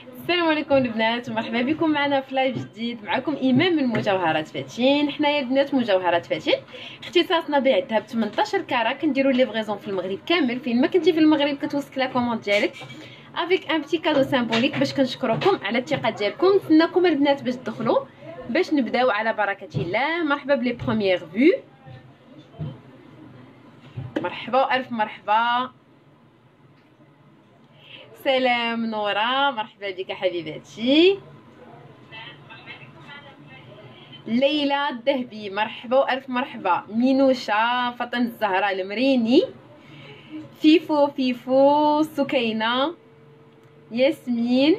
السلام عليكم البنات ومرحبا بكم معنا في لايف جديد. معكم ايمان من مجوهرات فاتين. حنايا البنات مجوهرات فاتين اختصاصنا بيع الذهب 18 كارا. كنديروا ليفغيزون في المغرب كامل. فين ما كنتي في المغرب كتوصلك لا كوموند ديالك افيك ان بتي كادو سامبوليك باش كنشكركم على الثقه ديالكم. نتسناكم البنات باش تدخلوا باش نبداو على بركه الله. مرحبا بلي بروميير فيو. مرحبا الف مرحبا. سلام نورا، مرحبا بك حبيباتي. ليلى الذهبي مرحبا الف مرحبا. مينوشا، فطن الزهراء المريني، فيفو سكينه، ياسمين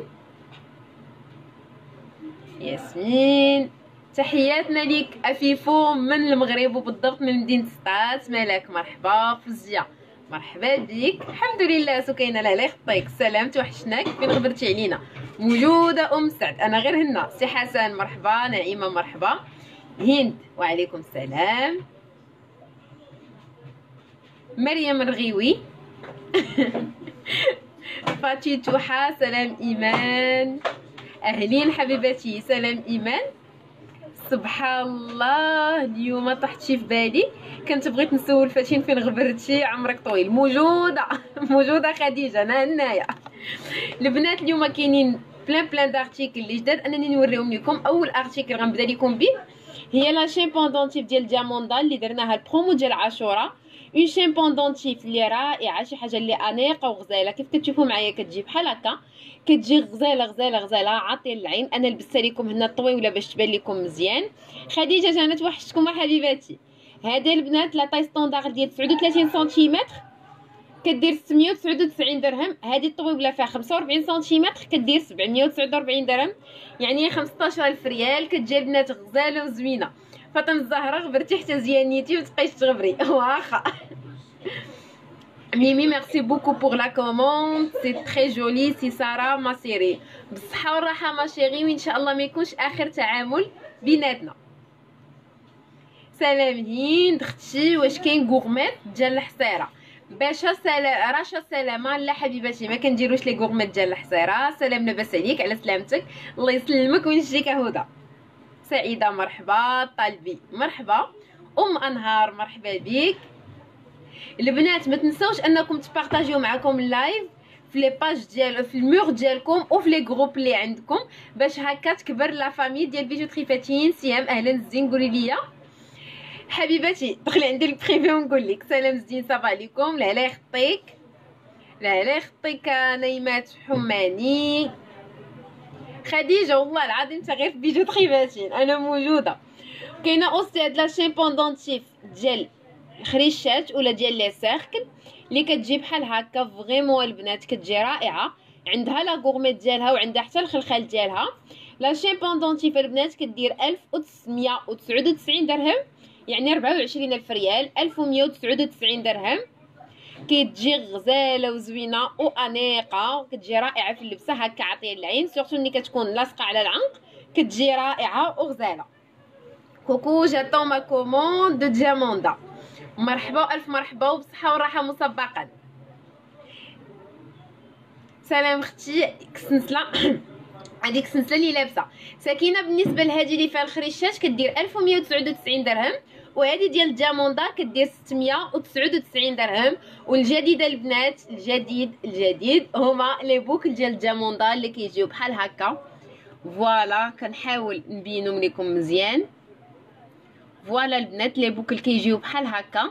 تحياتنا ليك افيفو من المغرب وبالضبط من مدينه سطات. مالك مرحبا. فوزيه مرحبا بك. الحمد لله سكينه، لا يخطيك سلامت وحشناك. فين غبرتي علينا؟ موجوده ام سعد. انا غير هنا. سي حسن مرحبا. نعيمه مرحبا. هند وعليكم السلام. مريم الرغيوي فاتي توحه سلام ايمان. اهلين حبيباتي سلام ايمان. سبحان الله اليوم طحتي في بالي. كنت بغيت نسول فاتين فين غبرتي. عمرك طويل. موجوده خديجه. انا هنايا البنات. اليوم كاينين بلان دارتيكل اللي جداد انني نوريهم لكم. اول ارتيكل غنبدا لكم به هي لا شين بوندونتيف ديال دياموندا اللي درناها البرومو ديال عاشوراء. اون شين بوندونتيف اللي رائعه، شي حاجه اللي انيقه وغزاله. كيف كتشوفوا معايا كتجي بحال هكا، كتجي غزاله عاطيه للعين. انا لبستها لكم هنا طويله باش تبان لكم مزيان. خديجه جانت وحشتكم حبيباتي. هذه البنات لا طاي ستوندار ديال 39 سنتيمتر كدير 699 درهم. هذه الطويبله فيها 45 سنتيمتر كدير 749 درهم، يعني 15000 ريال. كتجي البنات غزاله وزوينه. فاطمه الزهراء غبرتي حتى زيانيتي وتبقايش تغبري واخا. ميمي ميرسي بوكو بور لا كوموند سي تري جولي. سي ساره ما سيري بالصحه والراحه ما شيري، وان شاء الله ما يكونش اخر تعامل بيناتنا. سلام هند اختي. واش كاين غورميت ديال الحصيره؟ باشا سلام رشا سلامه. لا حبيباتي ما كنديروش لي غورميت ديال الحصيره. سلام لاباس عليك على سلامتك. الله يسلمك وينجيك هدى. سعيده مرحبا. طالبي مرحبا. انهار مرحبا بك. البنات ما تنساوش انكم تبارطاجيو معكم اللايف في لي باج ديال في المور ديالكم او في لي جروب اللي عندكم باش هكا تكبر لا فامي ديال بيجوتري فاتين. سيام اهلا زين. قولي لي حبيباتي دخلي عندي البريفي ونقول لك سلام زين صافا عليكم. لا يخطيك لا يخطيك. نيمات حماني. خديجه والله العظيم انت غير في بيجوتري فاتين انا موجوده. كاينه اوسي هاد لا شين بوندونتيف ديال خريشات ولا ديال لي سيركل اللي كتجي بحال هكا. فريمون البنات كتجي رائعه. عندها لا غورميت ديالها وعندها حتى الخلخال ديالها. لا شين بوندونتيف البنات كدير 1999 درهم، يعني 24000 ريال. 1199 درهم. كتجي غزاله وزوينه وانيقه. كتجي رائعه في اللبسه هكا عاطيه للعين، سورتو ملي كتكون لاصقه على العنق كتجي رائعه وغزاله. كوكو جاتون ما كوموند دو دياموندا. مرحبا الف مرحبا وبصحه وراحه مسبقا. سلام اختي. كسنسله هذيك السنسله اللي لابسه سكينه. بالنسبه لهذه اللي فيها الخريشات كدير 1199 درهم، وهذه ديال الدياموندا كدير 699 درهم. والجديده البنات الجديد هما لي بوكل ديال الدياموندا اللي كيجيو بحال هكا. فوالا كنحاول نبينهم لكم مزيان. فوالا البنات لي بوكل كيجيو بحال هكا.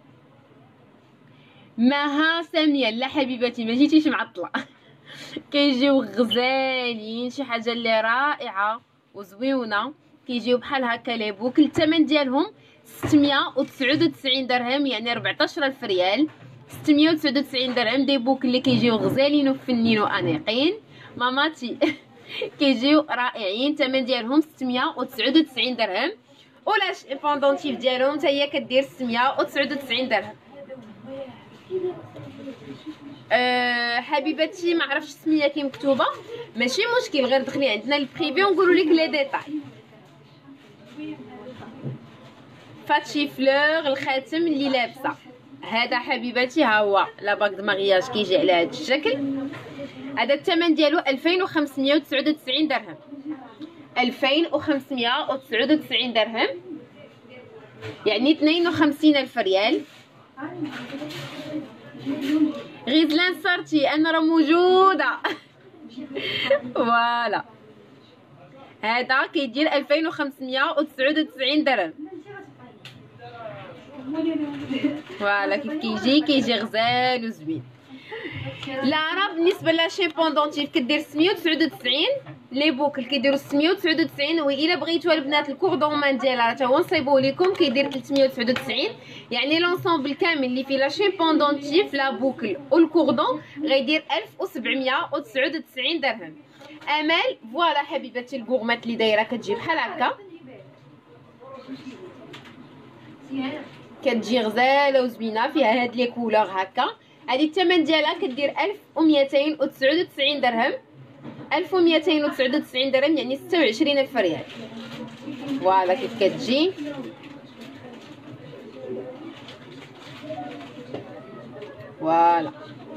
ماها ساميه لا حبيباتي ما جيتيش معطله. كيجيو غزالين، شي حاجه اللي رائعه وزويونه. كيجيو بحال هكا لي بوكل. الثمن ديالهم 699 درهم، يعني 14000 ريال. 699 درهم دي بوكل اللي كيجيو غزالين وفنين وانيقين. ماماتي كيجيو رائعين. الثمن ديالهم 699 درهم. ولا بوندونتيف ديالهم حتى هي كدير 699 درهم. حبيبتي ما عرفتش السميه كي مكتوبه، ماشي مشكل، غير دخلي عندنا البريفي ونقولوا لك لي ديتاي. فاتشي فلور الخاتم اللي لابسه هذا حبيبتي. ها هو لا باك دو مارياج كيجي على هذا الشكل. هذا الثمن ديالو 2599 درهم. 2599 درهم يعني 52,000 ريال. غزلان صرتي انا راه موجوده. فوالا هذا كيدير 2599 درهم. فوالا كيف كيجي غزال وزوين. العرب بالنسبه لا شين بوندونتيف كدير 699. لي بوكل كيديروا 699. والا بغيتوا البنات الكوردون ديالها حتى هو نصيبوه لكم كيدير 399. يعني لونسومبل كامل اللي فيه لا شين بوندونتيف لا بوكل والكوردون غيدير 1799 درهم. امال فوالا حبيبتي الكورمات اللي دايره كتجي بحال هكا، كتجي غزاله وزوينه فيها هاد لي كولور هكا. هذه الثمن ديالها كدير 1299 درهم. 1299 درهم يعني 26,000 ريال. فوالا كيف كتجي. فوالا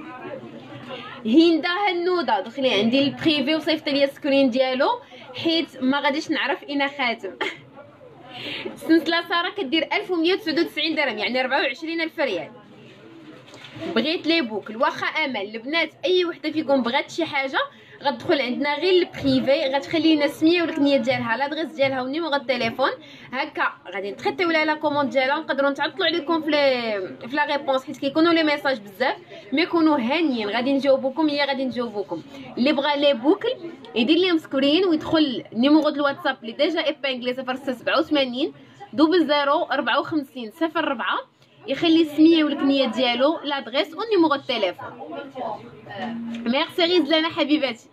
هندا هنوده دخلي عندي البريفي وصيفطي لي السكرين ديالو حيت ما غاديش نعرف اين خاتم. السلسله ساره كدير 1199 درهم يعني 24,000 ريال. بغيت لي بوكل واخا امل البنات اي وحده فيكم بغات شي حاجه غتدخل عندنا غير البريفي، غتخلي لنا السميه والكنيه ديالها لادريس ديالها والنيميرو التليفون هكا غادي نتخطيو لها لا كوموند ديالها نقدروا نتعطلوا عليكم في لا ريبونس حيت كيكونوا لي ميساج بزاف ما يكونوا هانيين غادي نجاوبوكم. هي غادي نجاوبوكم. اللي بغى لي بوكل يدير لهم سكرين ويدخل النيميرو د الواتساب اللي ديجا ايبانغلي 0687 00 54 04 يخلي السميه والكنيه ديالو لادريس والنيميرو التليفون. ميرسي غزلانه حبيباتي.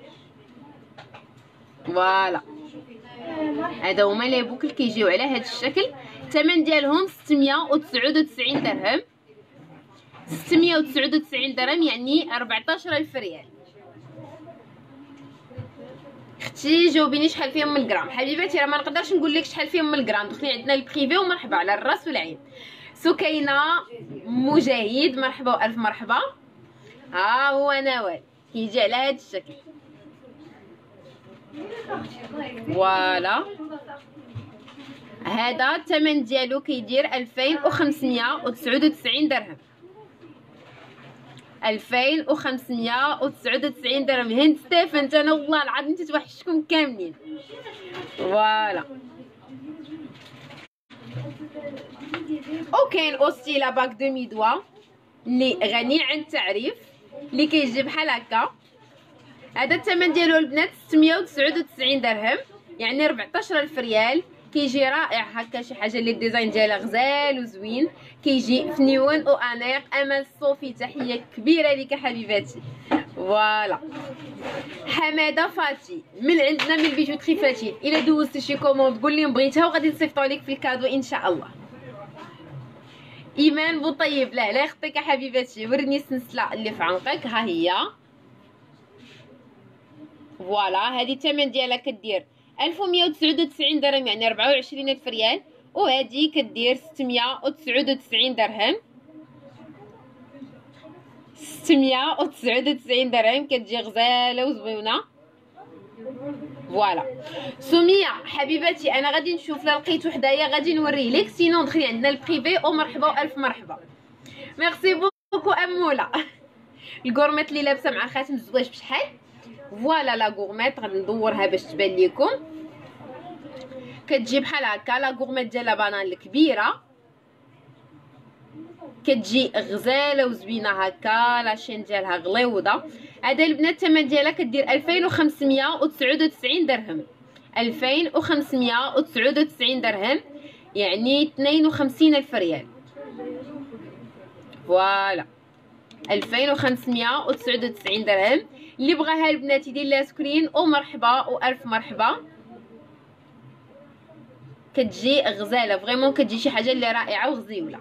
فوالا هذا هما لي بوكل كيجيو على هذا الشكل. الثمن ديالهم 699 درهم. 699 درهم يعني 14,000 ريال. اختي جاوبيني شحال فيهم من الغرام حبيباتي. راه ما نقدرش نقول لك شحال فيهم من الغرام. دخلي عندنا البريفي ومرحبا على الراس والعين. سكينه مجاهد مرحبا والف مرحبا. ها هو نوال كيجي على هذا الشكل. فوالا هذا الثمن ديالو كيدير 2599 درهم. 2599 درهم. هند ستيفن انا والله العظيم تتوحشكم كاملين. فوالا وكاين اوستي لا باك دو ميدوا اللي غني عن التعريف اللي كيجي بحال هكا. هذا الثمن ديالو البنات 699 درهم يعني 14,000 ريال. كيجي رائع هكا شي حاجه اللي الديزاين ديالها غزال وزوين. كيجي في نيون وانيق. امل صوفي تحيه كبيره ليك حبيباتي. فوالا حماده فاتي من عندنا من البيجوتري فاتين. الا دوزتي شي كوموند قول لي بغيتها وغادي نصيفطوا لك في الكادو ان شاء الله. ايمان بوطيب لا يخطيك حبيباتي. ورني السلسله اللي في عنقك ها هي. فوالا هذه الثمن ديالها كدير 1199 درهم يعني 24,000 ريال. وهذه كدير 699 درهم. 699 درهم كتجي غزاله وزوينه. فوالا سميه حبيباتي انا غادي نشوف لا لقيت وحدايا غادي نوريه لك. سينون دخلي عندنا البريفي ومرحبا والف مرحبا. ميرسي بوكو اموله. الكورميت اللي لابسه مع خاتم الزواج بشحال. فوالا لا غورميت غادي ندورها باش تبان لكم. كتجي بحال هكا لا غورميت ديالها بانان الكبيره. كتجي غزاله وزوينه هكا. لاشين ديالها غليوضه. هذا البنات الثمن ديالها كدير 2599 درهم. 2599 درهم يعني 52,000 ريال. فوالا 2599 درهم. اللي بغاها البنات يدير لها سكرين ومرحبا والف مرحبا. كتجي غزاله فريمون كتجي شي حاجه اللي رائعه وغزيوله.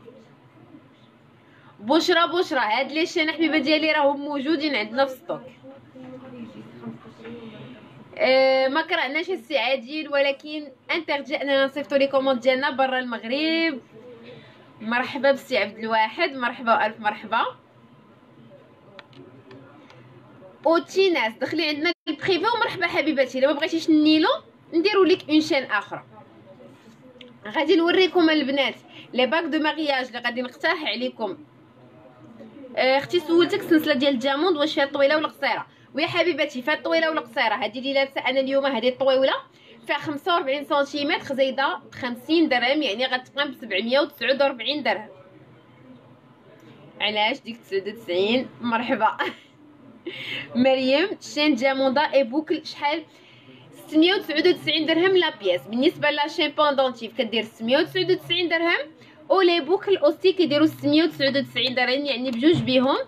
بشرى هاد لي شين حبيبه ديالي راهم موجودين عندنا في ستوك. ما كرهناش السي عادل ولكن انترجي اننا نصيفطوا لي كوموند ديالنا برا المغرب. مرحبا بالسي عبد الواحد مرحبا والف مرحبا. اوتي ناس دخلي عندنا البريفي ومرحبا حبيباتي. الا ما بغيتيش النيلو نديرو لك اون شين اخرى. غادي نوريكم البنات لي باك دو مارياج اللي غادي نقترح عليكم. اختي سولتك السلسله ديال الجاموند واش هي طويله ولا قصيره؟ ويا حبيباتي فيها الطويله ولا قصيره. هذه اللي لابسه انا اليوم هذه الطويله فيها 45 سنتيمتر زايده 50 درهم، يعني غتقام ب 749 درهم. علاش ديك 99 مرحبا. مريم شين جاموندا اي بوكل شحال؟ 699 درهم لا بياس. بالنسبه لا شين بوندونتيف كدير 699 درهم، و لي بوكل اوسي كيديروا 699 درهم، يعني بجوج بيهم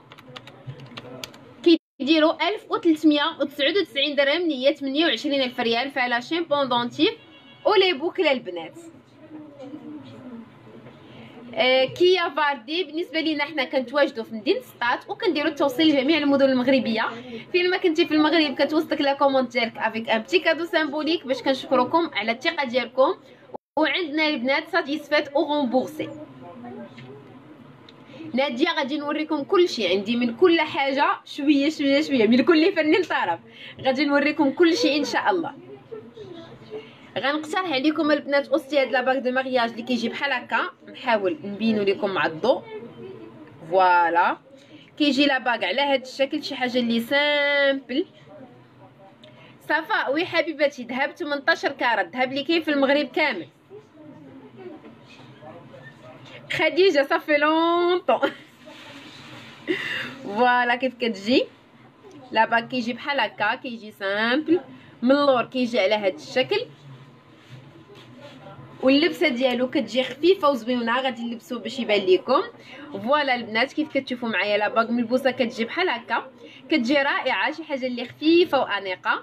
كيديروا 1399 درهم اللي هي 28 الف ريال. فعلى شين بوندونتيف و لي بوكل البنات. كيا فاردي بالنسبه لينا حنا كنتواجدوا في مدينه سطات وكنديروا التوصيل لجميع المدن المغربيه. فين ما كنتي في المغرب كتوصلك لا كوموند ديالك افيك ان بتي كادو سامبوليك باش كنشكركم على الثقه ديالكم. وعندنا البنات ساتيسفات او غومبورسي. ناديه غادي نوريكم كل شيء عندي من كل حاجه شويه شويه شويه من كل فن طرف. غادي نوريكم كل شيء ان شاء الله. غنقترح عليكم البنات اوستي هاد لاباك دو مارياج اللي كيجي بحال هكا. نحاول نبينو لكم مع الضوء. فوالا كيجي لاباك على هاد الشكل، شي حاجه اللي سامبل. صفاء وي حبيبتي ذهب 18 كارات، ذهب اللي كاين في المغرب كامل. خديجه صافي لونطون. فوالا كيف كتجي لاباك كيجي بحال هكا، كيجي سامبل من اللور، كيجي على هاد الشكل. واللبسه ديالو كتجي خفيفه وزوينه، غادي نلبسوه باش يبان لكم. فوالا البنات كيف كتشوفوا معايا لاباك ملبوسه كتجي بحال هكا، كتجي رائعه، شي حاجه اللي خفيفه وانيقه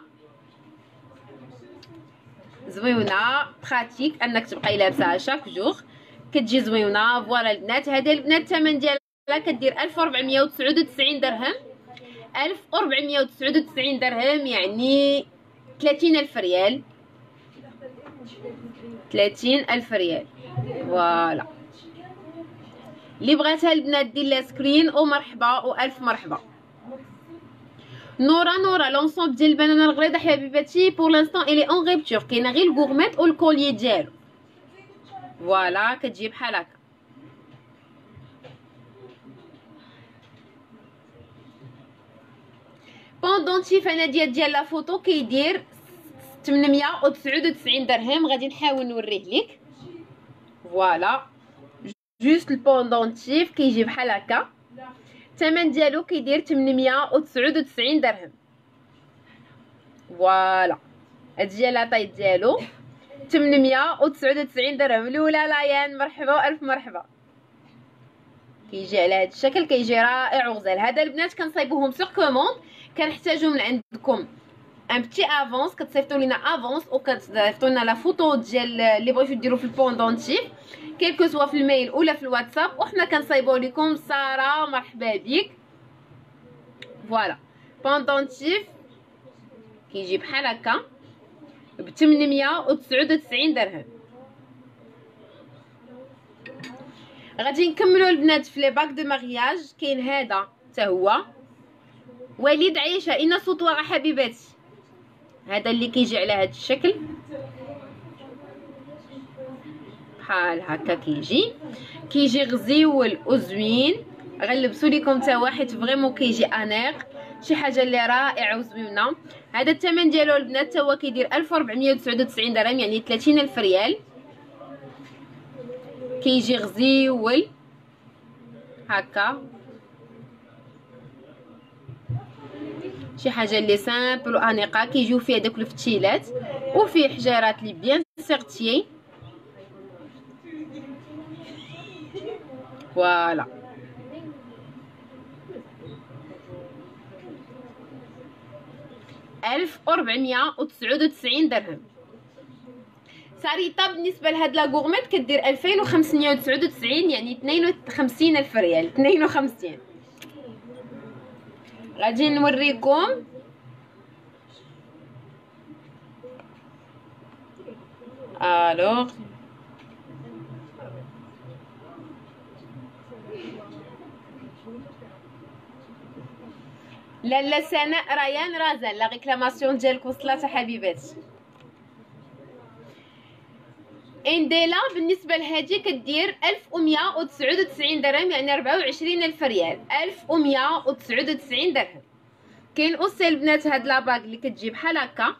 زوينه براتيك انك تبقاي لابساها شاك جوغ، كتجي زوينه. فوالا البنات هذه البنات الثمن ديالها كدير 1499 درهم. 1499 درهم يعني 30 الف ريال. 30 الف ريال. فوالا اللي بغاتها البنات دير لها سكرين ومرحبا والف مرحبا. نورا لونسومبل ديال البنانه الغليظه حبيباتي بور لانستون الي اون غيبتور، كاينه غير الكورميت والكوليي ديالو. فوالا كتجي بحال هكا. بوندونتيف انا ديال لا فوتو كيدير 899 درهم. غادي نحاول نوريه لك. فوالا جوست البوندونتيف كيجي بحال هكا، الثمن ديالو كيدير 899 درهم. فوالا هادي هي لاطاي ديالو 899 درهم. الاولى لايان مرحبا والف مرحبا. كيجي على هذا الشكل، كيجي رائع وغزال. هذا البنات كنصايبوهم سوغ كوموند، كنحتاجو من عندكم ان بتي افونس، كتصيفطوا لينا افونس وكتصيفطوا لنا لا فوتو ديال اللي بغيتو ديروا في البوندونتيف كيلكو سوا في الميل ولا في الواتساب، وحنا كنصايبوا لكم. ساره مرحبا بك. فوالا بوندونتيف كيجي بحال هكا ب 899 درهم. غادي نكملوا البنات في لي باك دو مارياج. كاين هذا حتى هو وليد عيشه ان سطوره حبيباتي. هذا اللي كيجي على هذا الشكل بحال هكا، كيجي غزيول وزوين. غنلبسوا لكم حتى واحد فريمون كيجي انيق، شي حاجه اللي رائعه وزوينه. هذا الثمن ديالو البنات حتى هو كيدير 1499 درهم يعني 30 الف ريال. كيجي غزيول هكا، شي حاجه اللي سامبل وانيقه. كيجيو فيه داك الفتيلات وفيه حجارات لي بيان سيرتيي. فوالا 1499 درهم. ساريطه بالنسبه لهاد لا غورميت كدير 2599 يعني 52 الف ريال. 52. غادي نوريكم الوغ لاله سناء ريان رازان لا ريكلاماسيون ديالك وصلت حبيباتي. انديلا بالنسبه لهادي كدير 1199 درهم يعني 24000 ريال. 1199 درهم. كاين اوسي البنات هاد لاباغ اللي كتجي بحال هكا،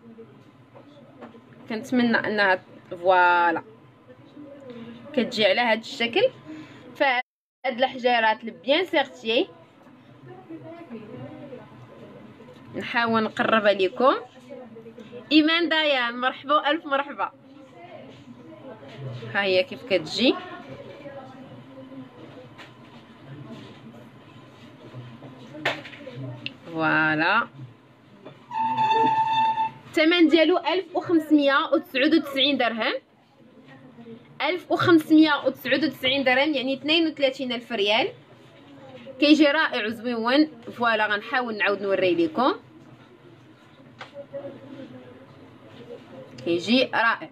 كنتمنى انها فوالا كتجي على هاد الشكل. فهاد الحجيرات بيان سيغتيي نحاول نقربها لكم. ايمان ديان مرحبا الف مرحبا. ها هي كيف كتجي. فوالا الثمن ديالو 1599 درهم. 1599 درهم يعني 32000 ريال. كيجي رائع وزويون. فوالا غنحاول نعاود نوري لكم. كيجي رائع.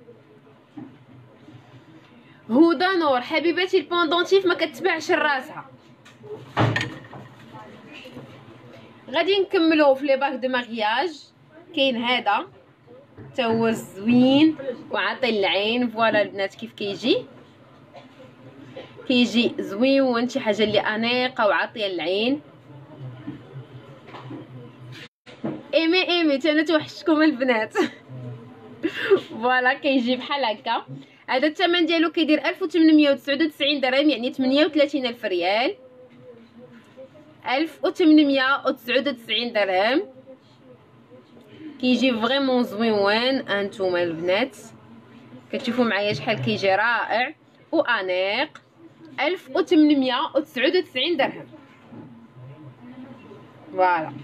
هدى نور حبيباتي البوندونتيف ما كتباعش راسها. غادي نكملو في لي باك دو مارياج. كاين هذا حتى هو زوين وعاطي العين. فوالا البنات كيف كيجي زوين، شي حاجه اللي انيقه وعاطيه العين. ايمي انا توحشتكم البنات. فوالا كيجي بحال هكا. هذا الثمن ديالو كيدير 1899 درهم يعني 38000 ريال. 1899 درهم. كيجي فريمون زويون. انتوما البنات كتشوفوا معايا شحال كيجي رائع وانيق. 1899 درهم. فوالا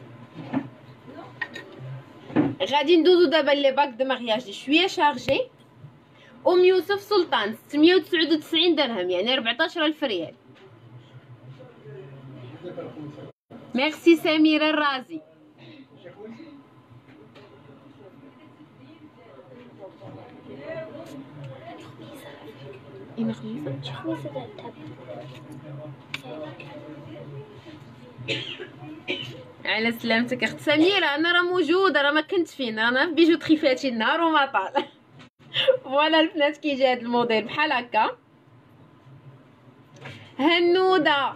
غادي ندوزو دابا لي باك دو مارياج شويه شارجي. ام يوسف سلطان 699 درهم يعني 14000 ريال. ميرسي سميرة الرازي. على سلامتك اخت سميرة. انا راه موجوده، راه ما كنت فين، انا في بيجوتري فاتي النهار وما طال. فوالا البنات كيجي هذا الموديل بحال هكا. هنوده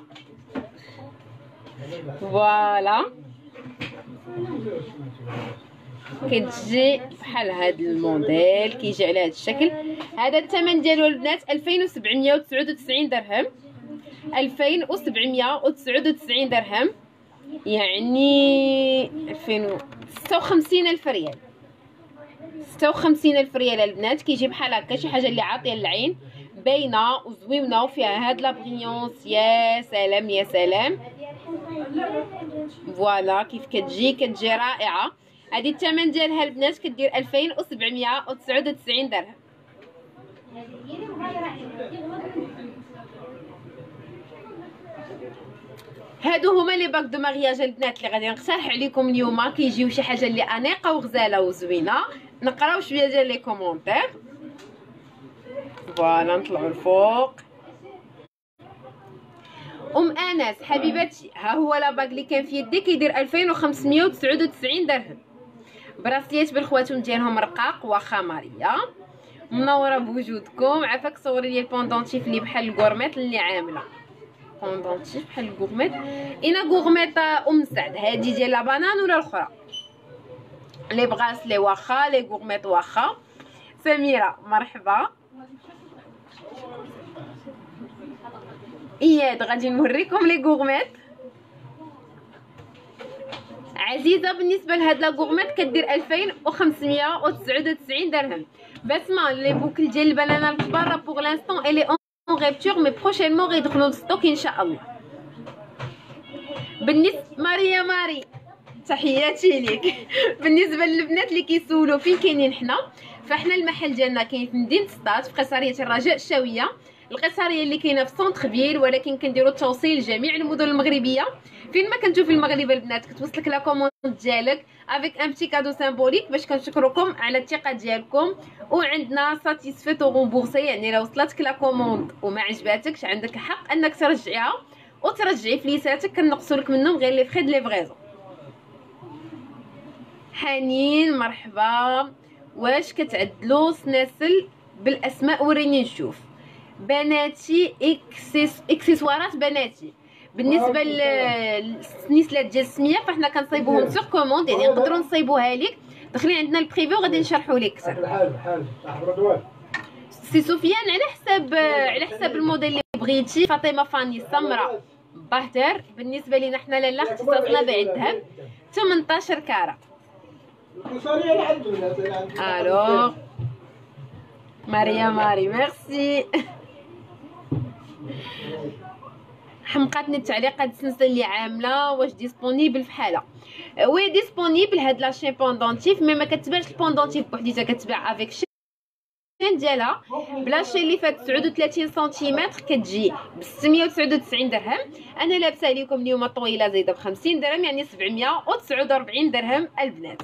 فوالا كتجي بحال هذا الموديل كيجي على هذا الشكل. هذا الثمن ديالو البنات 2799 درهم. 2799 درهم يعني 256,000 ريال. 56,000 ريال البنات. كيجي بحال هكا شي حاجه اللي عاطيه للعين باينه وزوينه وفيها هاد لا بريونس. يا سلام يا سلام. فوالا كيف كتجي رائعه. هذه الثمن ديالها البنات كدير 2799 درهم. هادو هما لي باك دو مارياج البنات اللي غادي نقترح عليكم اليوم. كيجيو شي حاجه اللي انيقه وغزاله وزوينه. نقراو شويه ديال لي كومونتير. فوالا نطلعوا الفوق. انس حبيبتي ها هو لاباك اللي كان في يدي كيدير 2599 درهم. براسليات بالخواتم ديالهم رقاق واخا ماريا. منوره بوجودكم. عافاك صوري لي البوندونتيف اللي بحال الكورميط اللي عامله. بوندونتيف بحال الكورميط. انا كورميط سعد هادي ديال لا بانان ولا الاخرى؟ لي بغاس لي واخا لي كورميط واخا. سميره مرحبا. اياد غادي نوريكم لي كورميط. عزيزه بالنسبه لهاد لا كورميط كدير 2599 درهم. بسمه لي بوكل ديال البنانه الكبار راه بوغ لانستون الي اون ريبتور مي بروشينمون غيدخلوا للستوك ان شاء الله. بالنسبه ماري تحياتي ليك. بالنسبه للبنات اللي كيسولوا فين كاينين حنا، فاحنا المحل ديالنا كاين في مدينه سطات في قصريه الرجاء الشاويه. القصريه اللي كاينه في سونتر فيل، ولكن كنديروا التوصيل لجميع المدن المغربيه. فين ما كنتو في المغرب البنات كتوصلك لا كوموند ديالك افيك ان بتي كادو سامبوليك باش كنشكركم على الثقه ديالكم. وعندنا ساتيسفيت او رومبورسي، يعني لو وصلتك لا كوموند وما عجباتكش عندك الحق انك ترجعيها وترجعي فليساتك. كنقصوا لك منهم غير لي فخي د ليفريزون. حنين مرحبا. واش كتعدلوا سناسل بالاسماء؟ وريني نشوف. بناتي اكسسوارات بناتي بالنسبه للسنيسلات ديال السميه فاحنا كنصايبوهم سور كوموند، يعني نقدروا نصايبوها لك. دخلي عندنا البريفي وغادي نشرحوا لك اكثر. سي سفيان على حساب الموديل اللي بغيتي. فاطمه فاني سمراء بهتر. بالنسبه لينا حنا لاله اختصاصنا بيع الذهب 18 كاره. الو ماري ميرسي. حمقاتني التعليقات السنسله اللي عامله واش ديسپونيبل في حاله. وي ديسپونيبل هاد لاشين بوندونتيف، مي ما كتبانش البوندونتيف بوحديتها، كتباع افيك شين ديالها. بلاشي اللي فات 39 سنتيمتر كتجي ب 699 درهم. انا لابسه لكم اليوم طويله زايده ب 50 درهم، يعني 749 درهم البنات.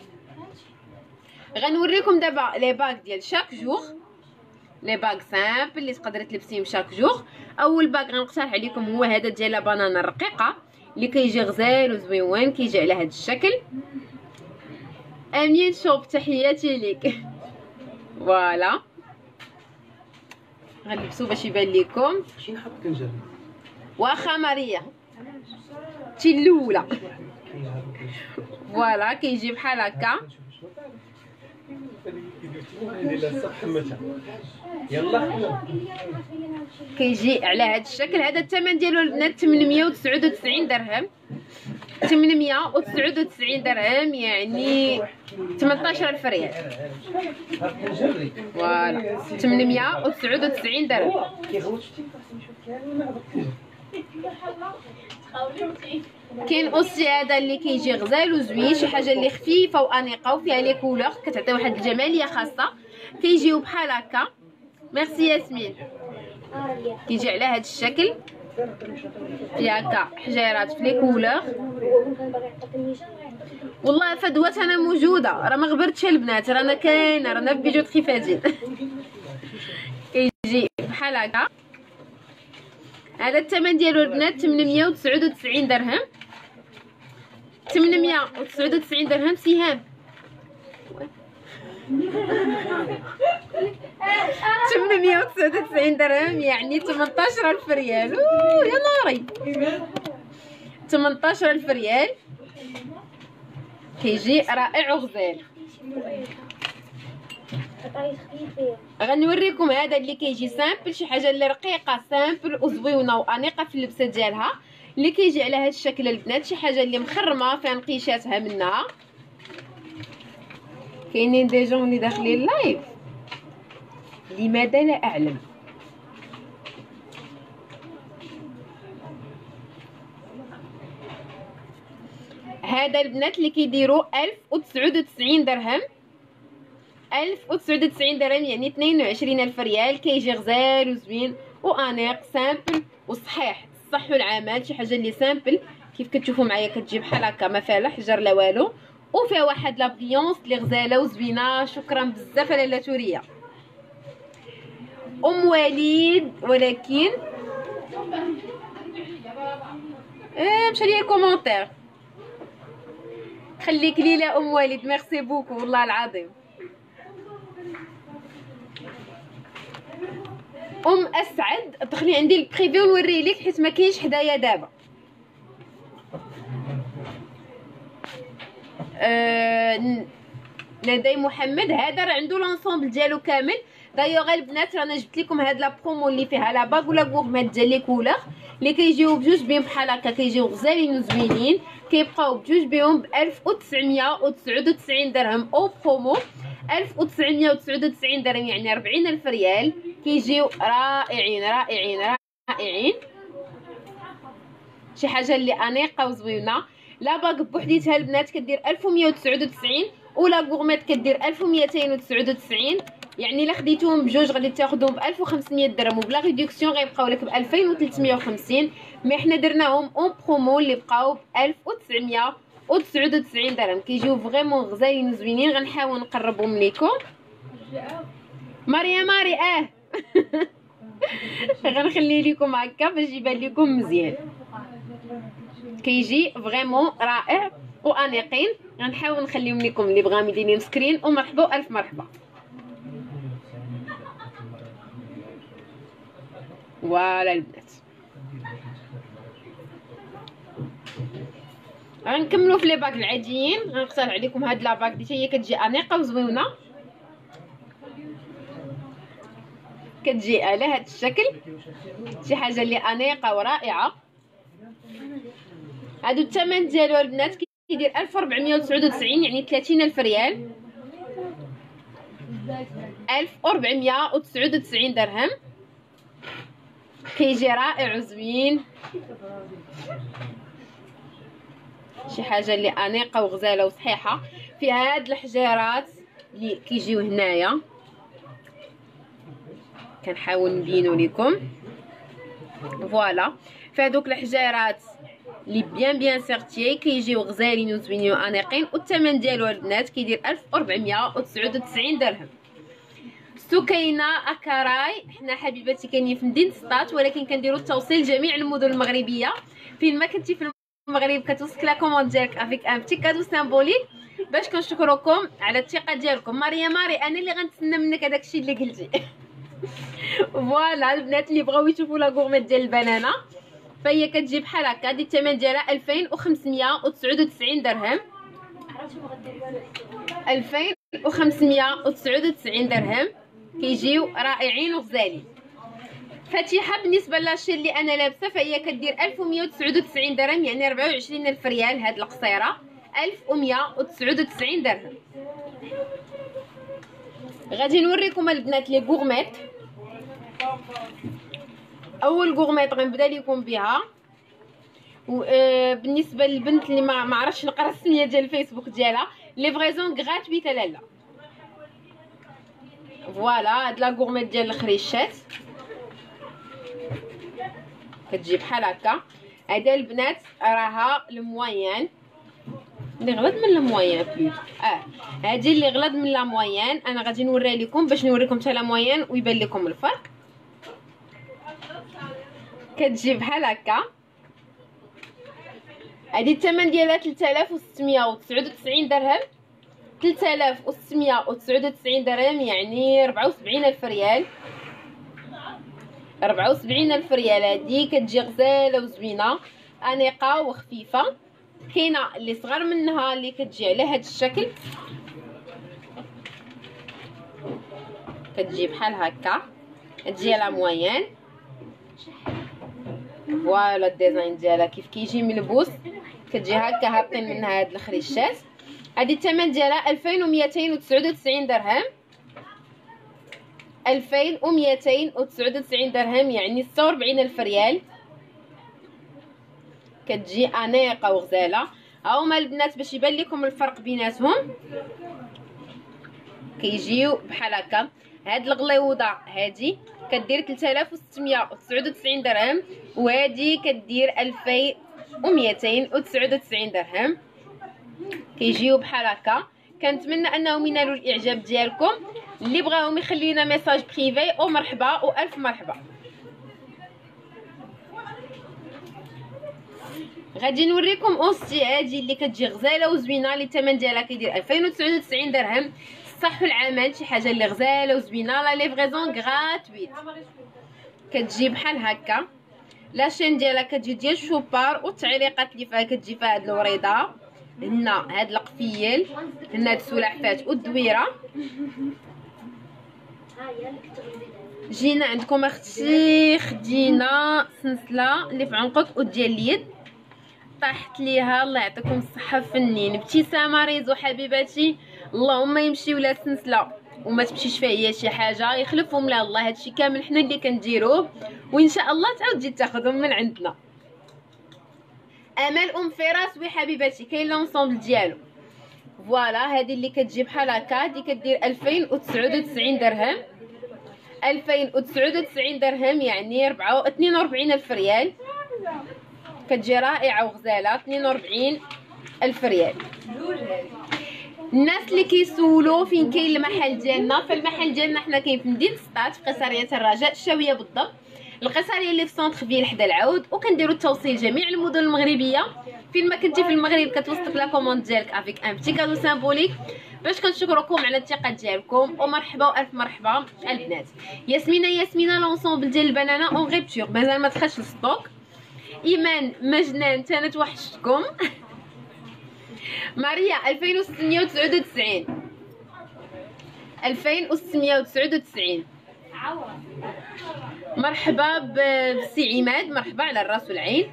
غنوريكم دابا لي باك ديال شاك جور، لي باك سامبل اللي تقدري تلبسيهم شاك جور. اول باك غنقترح عليكم هو هذا ديال لا بانانا الرقيقه اللي كيجي غزال وزويون، كيجي على هذا الشكل. امين شوب تحياتي ليك. فوالا غنلبسو باش يبان لكم. شي نحط كنجر واخا ماريا تي الاولى. فوالا كيجي بحال هكا. يلا كيجي على هذا الشكل. هذا الثمن ديالو البنات 899 درهم. 899 درهم يعني 18000 ريال. فوالا 899 درهم. كاين اوسي هذا اللي كيجي غزال وزوين، شي حاجه اللي خفيفه وانيقه وفيها لي كولور كتعطي واحد الجماليه خاصه. كيجيو بحال هكا. ميرسي ياسمين. كيجي على هذا الشكل في هكا حجيرات في لي كولور. والله فدوات انا موجوده، راه ما غبرتش البنات، رانا كاينه، رانا في بيجو تخيفاتين. كيجي بحال هكا. هذا الثمن ديالو البنات 899 درهم. 899 درهم سهام. 899 درهم يعني 18000 ريال. يا ناري 18000 ريال. كيجي رائع وغزال. غنوريكم هذا اللي كيجي سامبل، شي حاجه اللي رقيقه سامبل وزويونه وانيقه في اللبسه ديالها، اللي كيجي على هذا الشكل البنات. شي حاجه اللي مخرمه فيها نقيشاتها منها. كاينين دي جون اللي داخلين لايف، لماذا لا اعلم. هذا البنات اللي كيديروا 1099 درهم. 1099 درهم يعني 22000 ريال. كيجي غزال وزوين وانيق سامبل وصحيح، الصح والعمل. شي حاجه اللي سامبل كيف كتشوفوا معايا، كتجي بحال هكا ما فيها لا حجر لا والو، وفيها واحد لابغيونس اللي غزاله وزوينه. شكرا بزاف لاله توريه. وليد ولكن مشى لي الكومونتير. خليك ليلى وليد، ميرسي بوكو والله العظيم. اسعد دخلي عندي البريفي ونوريه لك حيت ما كاينش حدايا دابا. لدي محمد هذا راه عنده لونسومبل ديالو كامل. دايوغ البنات رانا جبت لكم هاد لا برومو اللي فيها لا باغ ولا غورميت ديال لي كولور اللي كيجيو بجوج بهم بحال هكا، كيجيو غزالين وزوينين. كيبقاو بجوج بهم ب 1999 درهم او برومو. 1999 درهم يعني 40000 ريال. كيجيو رائعين رائعين رائعين. شي حاجه اللي انيقه وزوينه. لا باغ بوحديتها البنات كدير 1199 ولا غورميت كدير 1299. يعني الا خديتوهم بجوج غادي تاخذهم ب 1500 درهم، وبلا ريدكسيون غيبقاو لك ب 2350. مي حنا درناهم اون برومو اللي بقاو ب 1999 درهم. كيجيو فريمون غزالين وزوينين. غنحاول نقربهم لكم. ماري غنخلي لكم هكا باش يبان لكم مزيان. كيجي فريمون رائع وانيقين. غنحاول نخليهم لكم اللي بغاو مديرين سكرين. ومرحبا والف مرحبا. فوالا البنات غنكملوا في لي باك العاديين. غنقترح عليكم هاد لا باك دي هي كتجي انيقه وزوينه، كتجي على هاد الشكل، شي حاجه اللي انيقه ورائعه. هادو الثمن ديالو البنات كيدير 1499 يعني 30000 ريال، 1499 درهم. كيجي رائع وزوين، شي حاجه اللي انيقه وغزاله وصحيحه. فيها هاد الحجيرات اللي كيجيو هنايا، كنحاول نبينو لكم. فوالا فهادوك الحجيرات اللي بيان سيرتيي كيجيو غزالين وزوينين وانيقين. والثمن ديالو البنات كيدير 1499 درهم. سكينه اكاراي، حنا حبيباتي كاينين في مدينه سطات، ولكن كنديروا التوصيل لجميع المدن المغربيه. فين ما كنتي في المغرب كتوصلك لا كوموند ديالك افيك ان بتي كادو سامبوليك باش كنشكركم على الثقه ديالكم. ماريا انا اللي غنتسنى منك هذاك الشيء اللي قلتي. فوالا البنات اللي بغاو يشوفوا لا غورميت ديال البنانه فهي كتجي بحال هكا. هادي الثمن ديالها 2599 درهم، 2599 درهم. كيجيو رائعين وغزالين. فاتحه بالنسبه للشي اللي انا لابسه فهي كدير 1199 درهم يعني 24000 ريال. هاد القصيره 1199 درهم. غادي نوريكم البنات لي غورميت. اول غورميت غنبدا لكم بها. بالنسبه للبنت اللي ما عرفتش نقرا السميه ديال الفيسبوك ديالها، ليفريزون غراتويت لالا. فوالا هاد لا غورميت ديال الخريشات كتجي بحال هكا. هذا البنات راها الموين اللي غلط من الموين بلوت. هذه اللي غلط من لا موين. انا غادي نوري لكم باش نوريكم حتى لا موين ويبان لكم الفرق. كتجي بحال هكا. هذه الثمن ديالها 3699 درهم، 3699 درهم يعني 74000 ريال، 74000 ريال. هذه كتجي غزاله وزوينه انيقه وخفيفه. كاينه اللي صغر منها اللي كتجي على هذا الشكل، كتجي بحال هكا. تجي لا موين. فوالا الديزاين ديالها كيف كيجي ملبوس، كتجي هكا هابطين منها هاد الخريشات. هادي الثمن ديالها 2299 درهم، 2299 درهم يعني 46000 ريال. كتجي انيقه وغزاله. هاهما البنات باش يبان لكم الفرق بيناتهم. كيجيو بحال هكا. هاد الغليوضه هادي كدير 3699 درهم، وهادي كدير 2299 درهم. كيجيو بحال هكا. كنتمنى انهم ينالوا الاعجاب ديالكم. اللي بغاهم يخلي لنا ميساج بريفي او مرحبا والف مرحبا. غادي نوريكم اوستي هادي اللي كتجي غزاله وزوينه اللي الثمن ديالها كيدير 2099 درهم. صح العمل شي حاجه اللي غزاله وزوينه. لا ليفريزون غراتويت. كتجي بحال هكا. لاشين ديالها كتجي ديال شوبار، والتعليقات اللي فيها كتجي فيها هاد الوريضه هنا، هاد القفيل هنا، هاد السلحفات والدويره. جينا عندكم اختي خدينا سلسله اللي في عنقك وديال اليد، طاحت ليها الله يعطيكم الصحه فنين. ابتسامه ريزو حبيباتي، اللهم يمشي ولا سلسله وما تمشيش فيها هي شي حاجه يخلفهم لها الله. هادشي كامل حنا اللي كنديروه، وان شاء الله تعاود تجي تاخذهم من عندنا. امال فراس وي حبيباتي كاين لونسومبل ديالو. فوالا هذه اللي كتجي بحال هكا. هذه كدير 2099 درهم، 2099 درهم يعني 42000 ريال. كتجي رائعه وغزاله. 42000 ريال. الناس اللي كيسولوا فين كاين المحل ديالنا، فالمحل ديالنا حنا كاين في مدينه سطات في قصريه الرجاء الشاويه بالضبط، القصريه اللي في سونتر فيل حدا العود. وكنديروا التوصيل جميع المدن المغربيه فين ما كنتي في المغرب كتوصلك لا كوموند ديالك افيك ان بتي كادو سامبوليك باش كنشكركم على الثقه ديالكم. ومرحبا والف مرحبا البنات. ياسمينه لونسومبل ديال البنانه اون غيبتور مازال ما دخلش للستوك. ايمان مجنان تانا توحشتكم. ماريا 2699 2699. مرحبا بسي عماد، مرحبا على الراس والعين.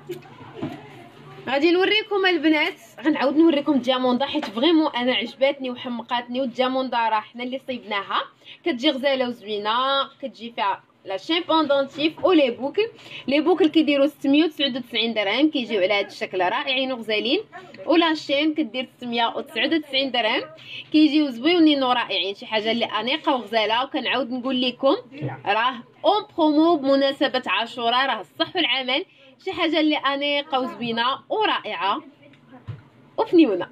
غادي نوريكم البنات، غنعاود نوريكم الدياموندا حيت فريمون انا عجباتني وحمقاتني. والدياموندا راه حنا اللي صيبناها، كتجي غزاله وزوينه، كتجي فيها لا شين بوندونتيف و لي بوكل كيديروا 699 درهم، كيجيو على هذا الشكل رائعين وغزالين. ولا شين كدير 699 درهم، كيجيو زوينين ورائعين، شي حاجه اللي انيقه وغزاله. وكنعاود نقول لكم راه اون برومو بمناسبه عاشوراء، راه الصح والعمل، شي حاجه اللي انيقه وزوينه ورائعه وفنيونه.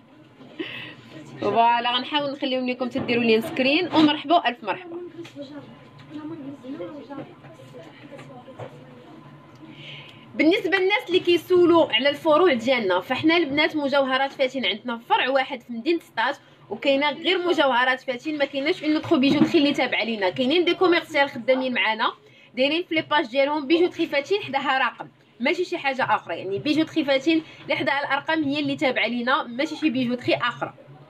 فوالا غنحاول نخليهم لكم تديروا لي سكرين. ومرحبا الف مرحبا. بالنسبه للناس اللي كيسولوا على الفروع ديالنا، فحنا البنات مجوهرات فاتين عندنا فرع واحد في مدينه سطات، وكاينه غير مجوهرات فاتين، ما كايناش اون اوتر بيجوتري اللي تابعه لينا. كاينين دي كوميرسيال خدامين معانا دايرين في لي باج ديالهم بيجوتري فاتين حداها رقم، ماشي شي حاجه اخرى. يعني بيجوتري فاتين اللي حداها الارقام هي اللي تابعه لينا، ماشي شي بيجوتري اخرى.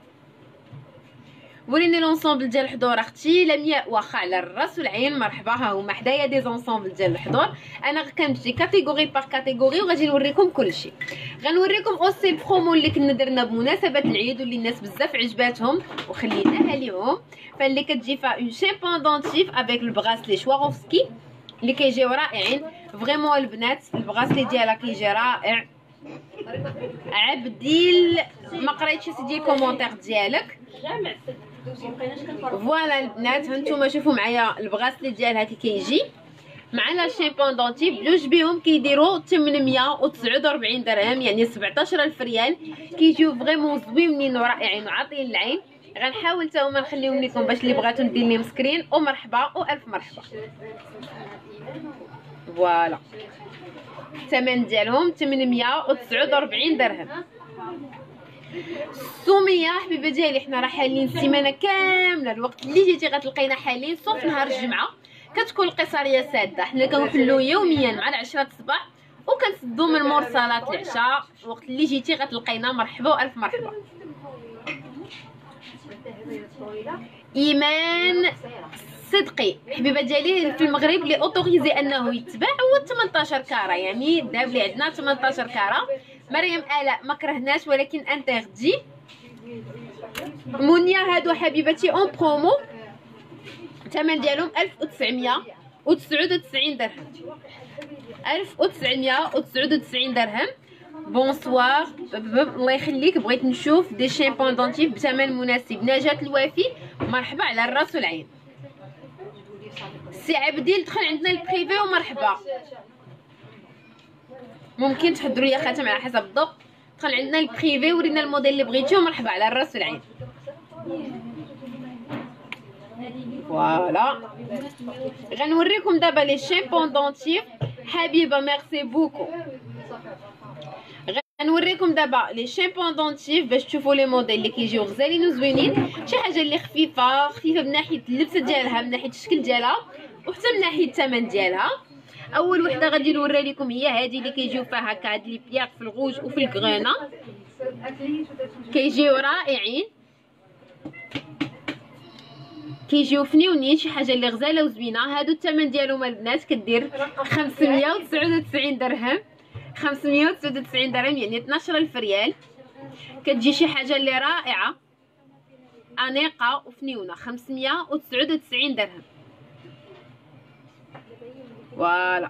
وريني لونسومبل ديال الحضور اختي لمياء، واخا على الراس والعين. مرحبا، ها هما حدايا دي زونسومبل ديال الحضور. انا كنمشي كاتيجوري بار كاتيجوري وغادي نوريكم كلشي. غنوريكم اوسي البرومو اللي كنا درنا بمناسبه العيد واللي الناس بزاف عجباتهم وخليناها ليهم. فاللي كتجي فيها اون شين بوندونتيف افيك البغاسلي شواروفسكي اللي كيجيو رائعين فريمون البنات. البغاسلي ديالها كيجي رائع. عبديل ما قريتش سيدي الكومونتير ديالك. فوالا البنات هانتوما شوفوا معايا البغاسلي ديالها كي كيجي معنا شين بوندونتيف بجوج بهم كيديروا 849 درهم، يعني 17000 ريال. كيجيو فريمون زوينين ورائعين وعاطين العين. غنحاول حتى هما نخليهم لكم باش اللي بغاتو ندير لهم سكرين. ومرحبا والف مرحبا. فوالا الثمن ديالهم 849 درهم. سميه حبيبه ديالي، حنا راه حالين السيمانه كامله، الوقت اللي جيتي غتلقينا حالين صوف نهار الجمعه كتكون القصريه ساده. حنا كنحلو يوميا مع 10 الصباح وكنسدو من مور صلاه العشاء. الوقت اللي جيتي غتلقينا. مرحبا والف مرحبا. ايمان صدقي حبيبه ديالي، في المغرب لي اوتوريزي انه يتباع هو 18 كاره، يعني الذهب اللي عندنا 18 كاره. مريم الاء ما كرهناش ولكن انتردي. منيا هادو حبيبتي اون برومو الثمن ديالهم 1999 درهم. 1999 درهم. بونسوار الله يخليك، بغيت نشوف دي شين بوندونتيف بثمن مناسب. نجاة الوافي مرحبا على الراس والعين. سي عبديل دخل عندنا البريفي ومرحبا. ممكن تحضروا لي خاتم على حسب الذوق. دخل عندنا البريفي ورينا الموديل اللي بغيتيه ومرحبا على الراس والعين. فوالا غنوريكم دابا لي شين بوندونتيف. حبيبه ميرسي بوكو. غنوريكم دابا لي شين بوندونتيف باش تشوفوا لي موديل اللي كيجيو غزالين وزوينين. شي حاجه اللي خفيفه من ناحيه اللبسه ديالها، من ناحيه الشكل ديالها، وحتى من ناحيه الثمن ديالها. اول وحده غادي نوري لكم هي هذه اللي كيجيو فيها هكا هاد لي بياق في الغوج وفي الكغينا، كيجيو رائعين، كيجيو فنيونين، شي حاجه اللي غزاله وزوينه. هادو الثمن ديالهم البنات كدير 599 درهم. 599 درهم يعني 12000 ريال. كتجي شي حاجه اللي رائعه انيقه وفنيونه. 599 درهم. فوالا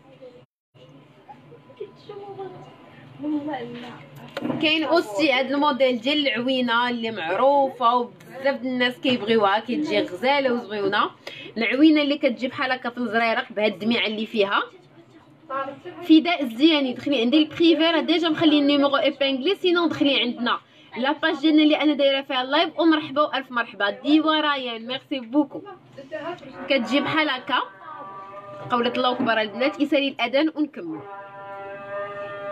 كاين اوسي هاد الموديل ديال العوينه اللي معروفه وبزاف الناس كيبغيوها، كتجي غزاله وزوينه. العوينه اللي كتجي بحال هكا في الزريرق بهاد الدميعه اللي فيها. فداء الزياني دخلي عندي البريفي، راه ديجا مخلي النيميرو ايبانغلي، سينون دخلي عندنا لاباج ديالنا اللي انا دايره فيها اللايف. ومرحبا والف مرحبا. ديوا ريان ميرسي بوكو. كتجي بحال هكا. قولة الله اكبر البنات، يسالي الاذان ونكمل.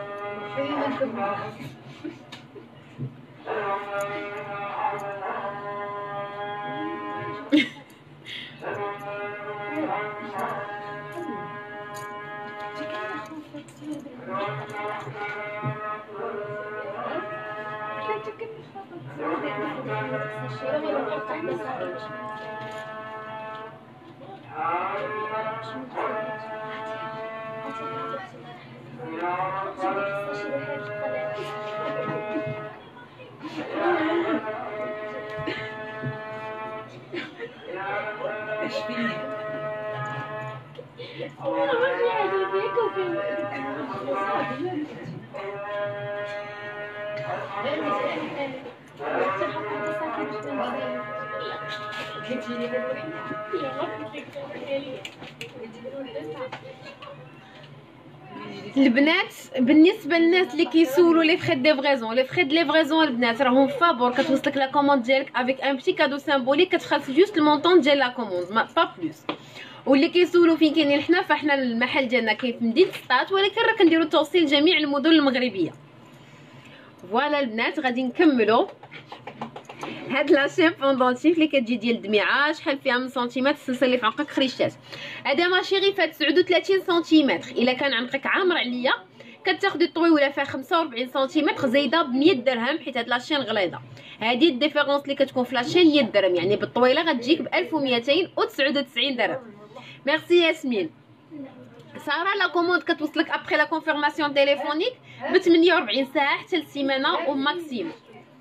البنات بالنسبه للناس اللي كيسولوا لي فخي دي فريزون، لي فخي دي ليفريزون البنات راهم فابور، كتوصلك لا كوموند ديالك افيك ان بتي كادو سامبوليك، كتخلص جوست المونطون ديال لا كوموند ما با بلوس. واللي كيسولوا فين كاينين حنا، فاحنا المحل ديالنا كاين في مدينه سطات، ولكن راه كنديروا توصيل لجميع المدن المغربيه. فوالا البنات غادي نكملوا. هاد لاشين بوندونتيف اللي كتجي ديال الدميعه، شحال فيها من سنتيمتر السلسله اللي في عنقك خريشات. هذا ماشيغي فات 39 سنتيمتر، الا كان عنقك عامر عليا كتاخدي الطويله فيها 45 سنتيمتر زايده ب 100 درهم، حيت هاد لاشين غليظه. هذه الديفيرونس اللي كتكون في لاشين 100 درهم، يعني بالطويله غتجيك ب 1299 درهم. ميرسي ياسمين. ساره لا كوموند كتوصلك ابخي لا كونفيرماسيون تيليفونيك ب 48 ساعه حتى لسيمانه او ماكسيموم.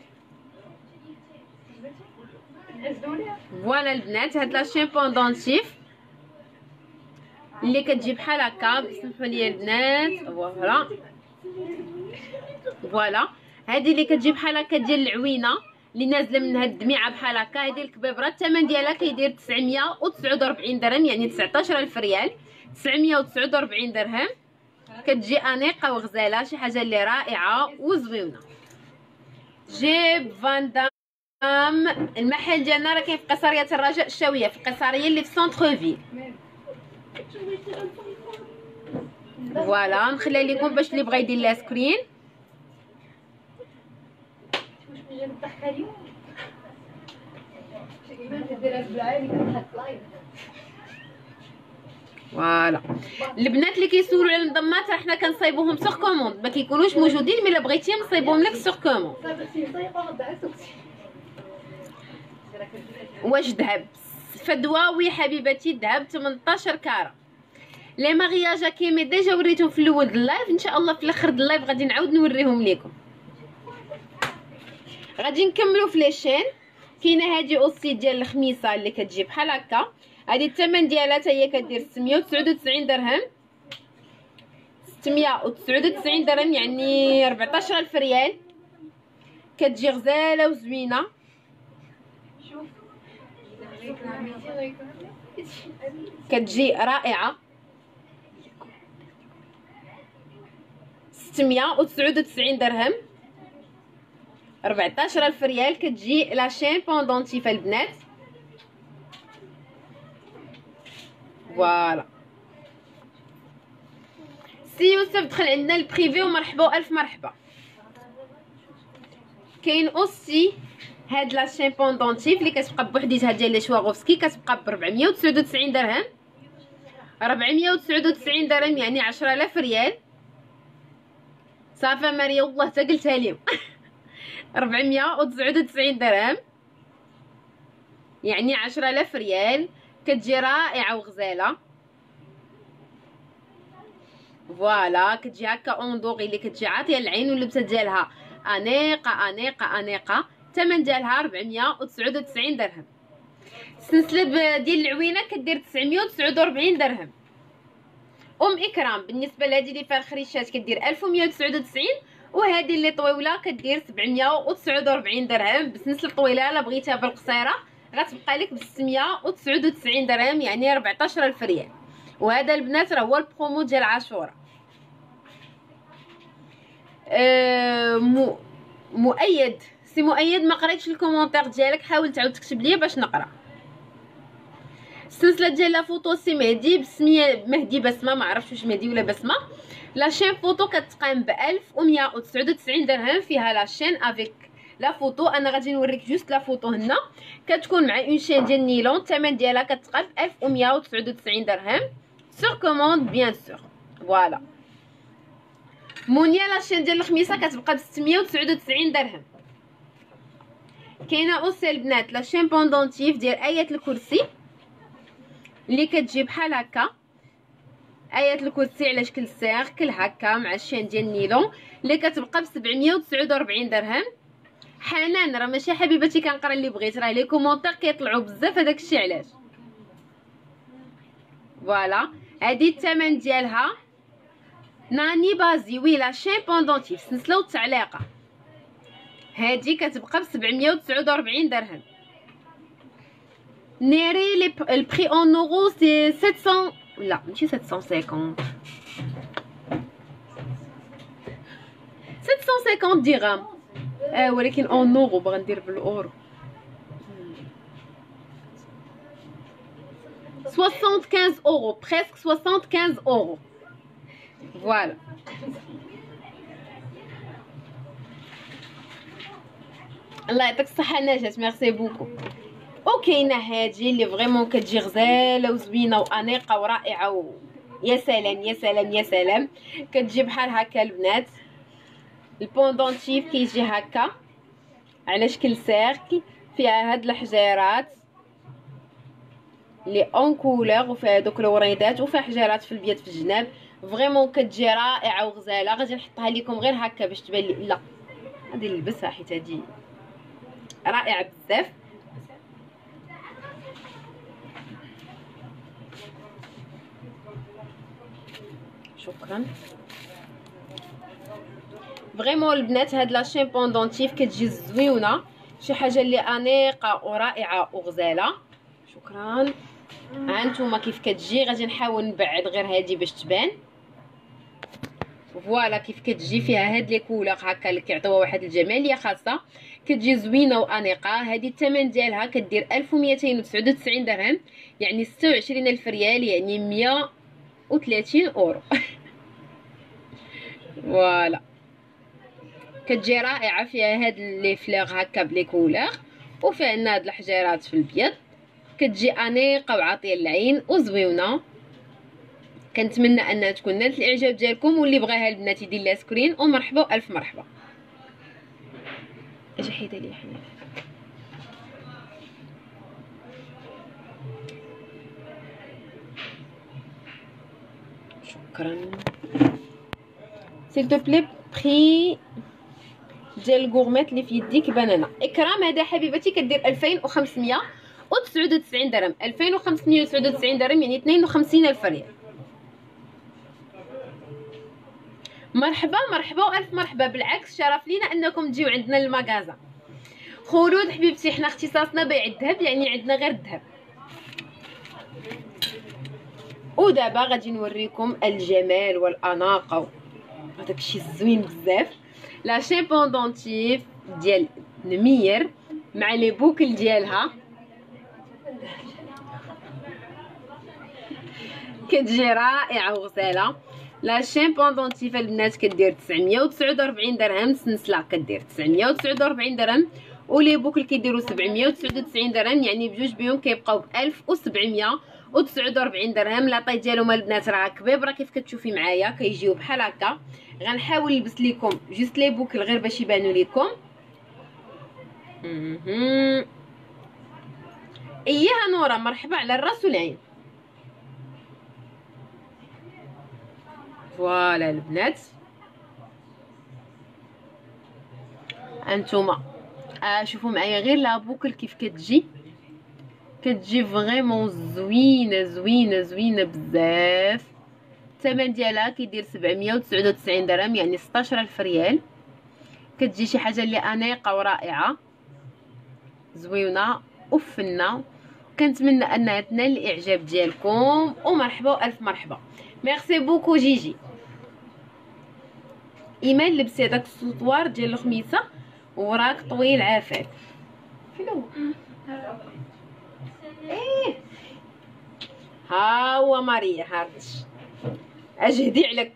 فوالا البنات هاد لاشين بوندونتيف اللي كتجي بحال هكا، سمحوا لي البنات. فوالا هذه اللي كتجي بحال هكا ديال العوينه اللي نازله منها الدميعه بحال هكا. هذه الكبيبره الثمن ديالها كيدير 949 درهم، يعني 19000 ريال، 949 درهم. كتجي انيقه وغزاله، شي حاجه اللي رائعه وزوينه. جيب فاندام المحل ديالنا راه كاين في قصريه الرجاء الشاويه، في القصريه اللي في سونتر فيل. فوالا نخليها لكم باش اللي بغا يدير لها سكرين. فوالا البنات اللي كيسولوا على المضمات راه حنا كنصايبوهم سور كوموند، ما كيكونوش موجودين، مي الا بغيتي نصايبوهم لك سور كوموند. واش ذهب فدواوي حبيبتي؟ الذهب 18 كاره. لي مارياج كيمي ديجا وريتهم في الاول د اللايف، ان شاء الله في الاخر د اللايف غادي نعاود نوريهم لكم. غادي نكملوا في لي شين. كاينه هذه اوسي ديال الخميسه اللي كتجي بحال هكا، هذه الثمن ديالها حتى هي كدير 699 درهم، 699 درهم يعني 14000 ريال. كتجي غزاله وزوينه. كتجي رائعه. 699 درهم، 14000 ريال. كتجي لاشين بوندونتيف البنات. فوالا سي يوسف دخل عندنا البريفي ومرحبا والف مرحبا. كاين اوسي هاد لاشين بوندونتيف اللي كتبقى بوحديتها ديال لي شواغوفسكي، كتبقى ب 499 درهم، 499 درهم يعني 10000 ريال. صافي مريم والله حتى قلتها لهم 499 درهم يعني 10000 ريال. كتجي رائعه وغزاله. فوالا كتجي هكا اوندوغي اللي كتجي عاطيه العين، واللبسه ديالها انيقه انيقه انيقه. الثمن ديالها 499 درهم. السلسله ديال العوينه كدير 949 درهم. اكرام بالنسبه لهذه اللي فيها الخريشات كدير 1199، وهذه اللي طويله كدير 749 درهم. بالسلسله الطويله الا بغيتها بالقصيره غتبقى لك ب 699 درهم يعني 14000 ريال. وهذا البنات راه هو البرومو ديال عاشوراء. مؤيد سي مؤيد، ما قريتش الكومونتير ديالك، حاول تعاود تكتب ليا باش نقرا. السلسله ديال لا فوتو سي مهدي بسميه مهدي بسمه، ما عرفتش واش مهدي ولا بسمه. لاشين فوتو كتقام ب 1199 درهم، فيها لاشين افيك لا فوتو. انا غادي نوريك جوست لا فوتو هنا، كتكون مع اون شين ديال نيلون. الثمن ديالها كتقام ب 1199 درهم سور كوموند بيان سور. فوالا مونيا لاشين ديال الخميسه كتبقى ب 699 درهم. كاينه اوسي البنات لاشين بوندونتيف ديال ايه الكرسي اللي كتجي بحال هكا، ايه الكرسي على شكل سيركل هكا مع الشين ديال النيلون اللي كتبقى ب 749 درهم. حنان راه ماشي حبيبتي كنقرا اللي بغيت، راه لي كومونتير كيطلعوا بزاف، هذاك الشيء علاش. فوالا هذه الثمن ديالها. ناني بازي وي لاشين بوندونتيف سلسله والتعليقه، هذه كتبقى ب 749 درهم. نيري البري اون اورو سي 700، لا ماشي 750 750 درهم، ولكن اون اورو باغا ندير بالاورو 75 اورو، بريسك 75 اورو. فوالا الله يعطيك الصحه نجاة، ميرسي بوكو. وكاينه هادي اللي فريمون كتجي غزاله وزوينه وانيقه ورائعه يا سلام يا سلام يا سلام. كتجي بحال هكا البنات، البوندونتيف كيجي هكا على شكل سيركل، فيها هاد الحجيرات لي اون كولور وفيها دوك الوريدات وفيها حجيرات في البيض في الجناب. فريمون كتجي رائعه وغزاله. غادي نحطها لكم غير هكا باش تبان لي، لا غادي نلبسها حيت هادي رائعه بزاف. شكرا. فريمون البنات هاد لاشين بوندونتيف كتجي زويونه، شي حاجه اللي انيقه ورائعه وغزاله. شكرا. ها نتوما كيف كتجي، غادي نحاول نبعد غير هادي باش تبان. فوالا كيف كتجي فيها هاد لي كولور هكا اللي كيعطيوها واحد الجماليه خاصه، كتجي زوينه وانيقه. هذه الثمن ديالها كدير 1299 درهم، يعني 26000 ريال، يعني 130 اورو. فوالا كتجي رائعه، فيها هاد لي فلوغ هكا بلي كولور، وفيها عندنا هاد الحجيرات في البيض. كتجي انيقه وعاطيه للعين وزويونه. كنتمنى انها تكون نالت الاعجاب ديالكم، واللي بغاها البنات يدير لها سكرين ومرحبا والف مرحبا. اجي حيدها لي حنان. شكرا. سيل دو بلي بري ديال الكورميت اللي في يديك بنانا. اكرام هذا حبيبتي كدير 2599 درهم. 2599 درهم يعني 52000 ريال. مرحبا مرحبا والف مرحبا، بالعكس شرف لينا انكم تجيو عندنا للمغازا. خلود حبيبتي حنا اختصاصنا بيع الذهب، يعني عندنا غير الذهب. ودابا غادي نوريكم الجمال والاناقه هذاك الشيء الزوين بزاف. لاشين بوندونتيف ديال نمير مع لي بوكل ديالها، كتجي رائعه وغزاله. لاشين بوندونتيف البنات كدير 949 درهم، السلسله كدير 949 درهم، ولي بوكل كيديروا 799 درهم، يعني بجوج بيهم كيبقاو ب 1749 درهم. لاطاي ديالهم البنات راه كبيبره كيف كتشوفي معايا، كيجيو بحال هكا. غنحاول نلبس لكم جوست لي بوكل غير باش يبانوا لكم. ايها نوره مرحبا على الراس والعين. فوالا البنات انتوما شوفوا معايا غير لا بوكل كيف كتجي فريمون زوينه زوينه زوينه بزاف. الثمن ديالها كيدير 799 درهم، يعني 16000 ريال. كتجي شي حاجه اللي انيقه ورائعه زوينه وفنه. كنتمنى انها تنال الاعجاب ديالكم، ومرحبا والف مرحبا. ميرسي بوكو جيجي. ايمان لبسي هذاك السوطوار ديال الخميسه وراك طويل عافاك. فين هو؟ ايه ها هو ماريا هارتش اجهدي عليك.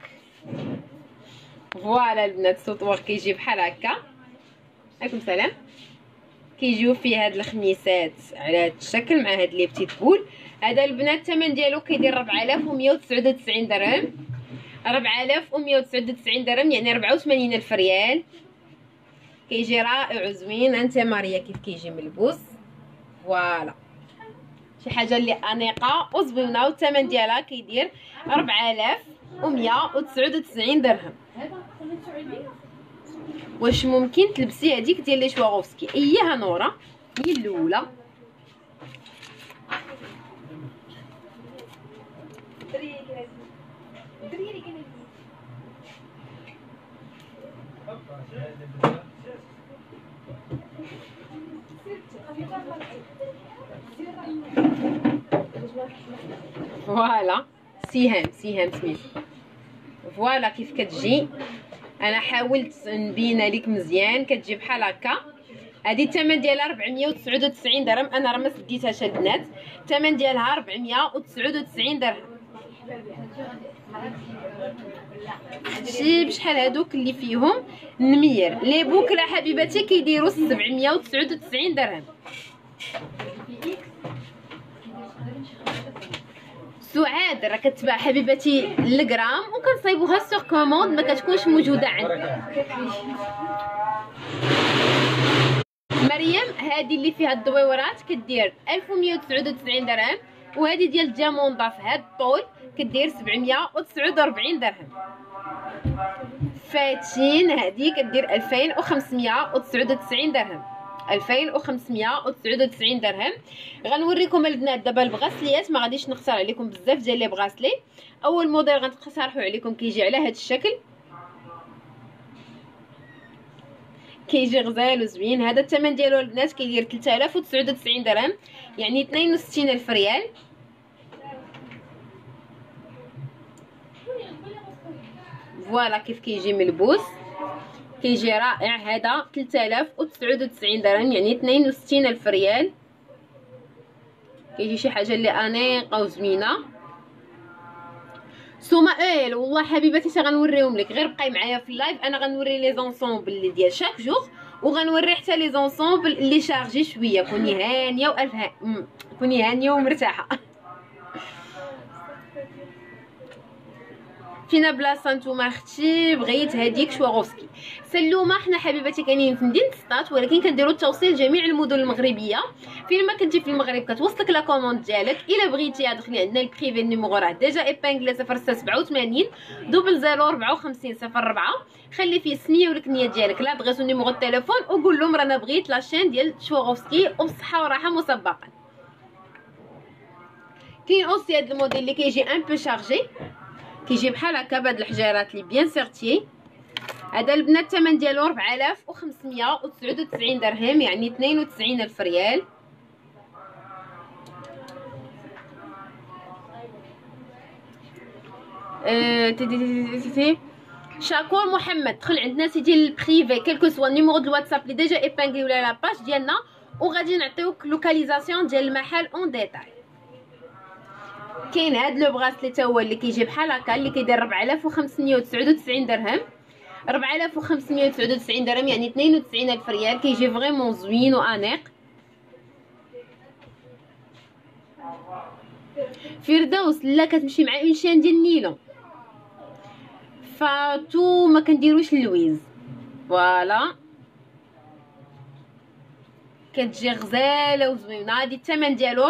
فوالا البنات السطوار كيجي بحال هكا. عليكم السلام. كيجيو فيه هاد الخميسات على هاد الشكل مع هاد لي بتيت بول. هذا البنات الثمن ديالو كيدير 4199 درهم. 4199 درهم يعني 84,000 ريال. كيجي رائع وزوين. انت ماريا كيف كيجي ملبوس. فوالا شي حاجه اللي انيقه وزوينه والثمن ديالها كيدير 4199 درهم. واش ممكن تلبسي هذيك ديال لي شواغوفسكي؟ اياها نورا هي الاولى. فوالا سهام سميتو. فوالا كيف كتجي. انا حاولت نبين لك مزيان. كتجي بحال هكا. هذه الثمن ديالها 499 درهم. انا راه ما سديتهاش البنات. الثمن ديالها 499 درهم. شي بشحال هادوك اللي فيهم النمير. لي بوكلا حبيباتي كيديروا 799 درهم. سعاد راه كتباع حبيباتي الغرام وكنصايبوها سوغ كوموند، ما كتكونش موجوده عندنا. مريم هذه اللي فيها الدويورات كدير 1199 درهم، وهذه ديال الجاموندا في هذا الطول كدير 749 درهم. فاتين هذه كدير 2599 درهم. 2599 درهم. غنوريكم البنات دابا البغاسليات. ما غاديش نختار عليكم بزاف ديال لي بغاسلي. اول موديل غنقترحو عليكم كيجي على هذا الشكل. كيجي غزال وزوين. هذا الثمن ديالو البنات كيدير 3099 درهم يعني 62,000 ريال. فوالا كيف كيجي ملبوس. كيجي رائع. هذا 3099 درهم يعني 62,000 ريال. كيجي شي حاجه اللي انيقه وزوينه. سمائيل والله حبيباتي غنوريهم لك. غير بقاي معايا في اللايف. انا غنوري لي زونسومبل اللي ديال شاك جوغ، وغنوري حتى لي زونسومبل اللي شارجي شويه. كوني هانيه والف كوني هانيه ومرتاحه. فينا بلاصه نتوما اختي بغيت هذيك شواغوفسكي. سلومه حنا حبيباتي كاينين في مدينه سطات، ولكن كنديروا التوصيل جميع المدن المغربيه. فين ما كنتي في المغرب كتوصلك لا كوموند ديالك. الا بغيتيها دخلي عندنا البريفي. النيميرو راه ديجا ايبانغلي 0687 0054 04. خلي فيه السميه والكنيه ديالك لادغيس ونيميرو التليفون وقول لهم رانا بغيت لاشين ديال شواغوفسكي وبصحه وراحه مسبقا. كاين اوسي هذا الموديل اللي كيجي ان بو شارجي. كيجي بحال هكا بهاد الحجيرات لي بيان سيرتي. هذا البنات الثمن ديالو 4599 درهم يعني 92,000 ريال. شاكور محمد دخل عندنا سيتي البريفي كلكو سوا النيميرو ديال الواتساب اللي ديجا ايبانغلي ولا لا باج ديالنا، وغادي نعطيوك لوكاليزاسيون ديال المحل اون ديتاي. كاين هاد لو بغاسلي تا هو اللي كيجي بحال هكا اللي كيدير 4599 درهم. 4599 درهم يعني 92,000 ريال. كيجي فريمون زوين وانيق. فردوس لا كتمشي مع اون شين ديال النيلون. فاتو ما كنديروش اللويز. فوالا كتجي غزاله وزوينه. هادي الثمن ديالو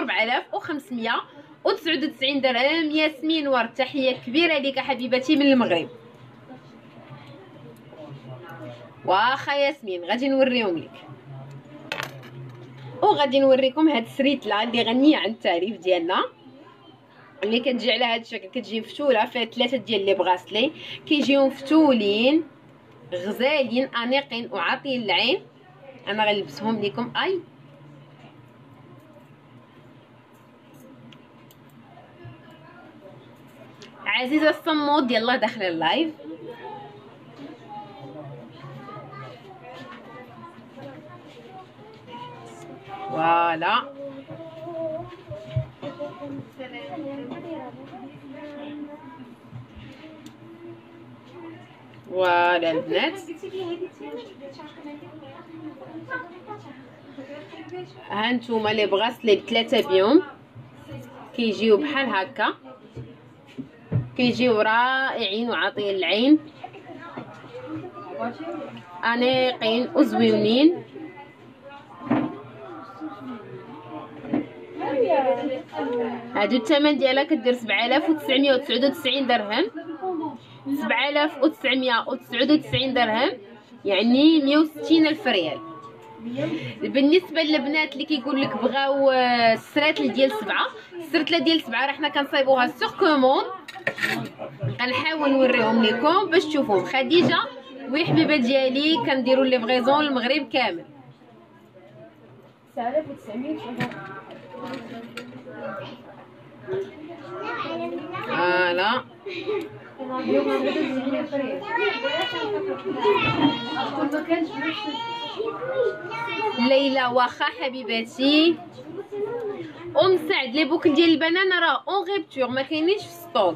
4599 درهم. ياسمين ورد تحيه كبيره ليك حبيبتي من المغرب. واخا ياسمين غادي نوريهم لك. وغادي نوريكم هاد السريتله اللي غنيه عن التعريف ديالنا اللي كتجي على هاد الشكل. كتجي مفتوله فيها 3 ديال لي بغاسلي. كيجيو مفتولين غزالين انيقين وعاطين العين. انا غنلبسهم لكم. اي عزيزه الصمود يلا داخله اللايف. فوالا فوالا البنات، ها نتوما لي بغاسلي بثلاثه بيوم كيجيو بحال هكا، كيجيو رائعين وعاطين العين، انيقين وزويونين. هادو الثمن ديالها كدير 7999 درهم، 7999 درهم يعني 160 الف ريال. بالنسبه للبنات اللي كيقول لك بغاو السراتل ديال 7، السرتله ديال 7 راه حنا كنصايبوها سور كوموند، غنحاول نوريهم لكم باش تشوفوهم. خديجه وي حبيبه ديالي، كنديروا لي فغيزون المغرب كامل. 9900 فوالا ليلى واخا حبيباتي. ام سعد لي بوكل ديال البنانه راه اون غيبتور، ما كاينينش في ستوك.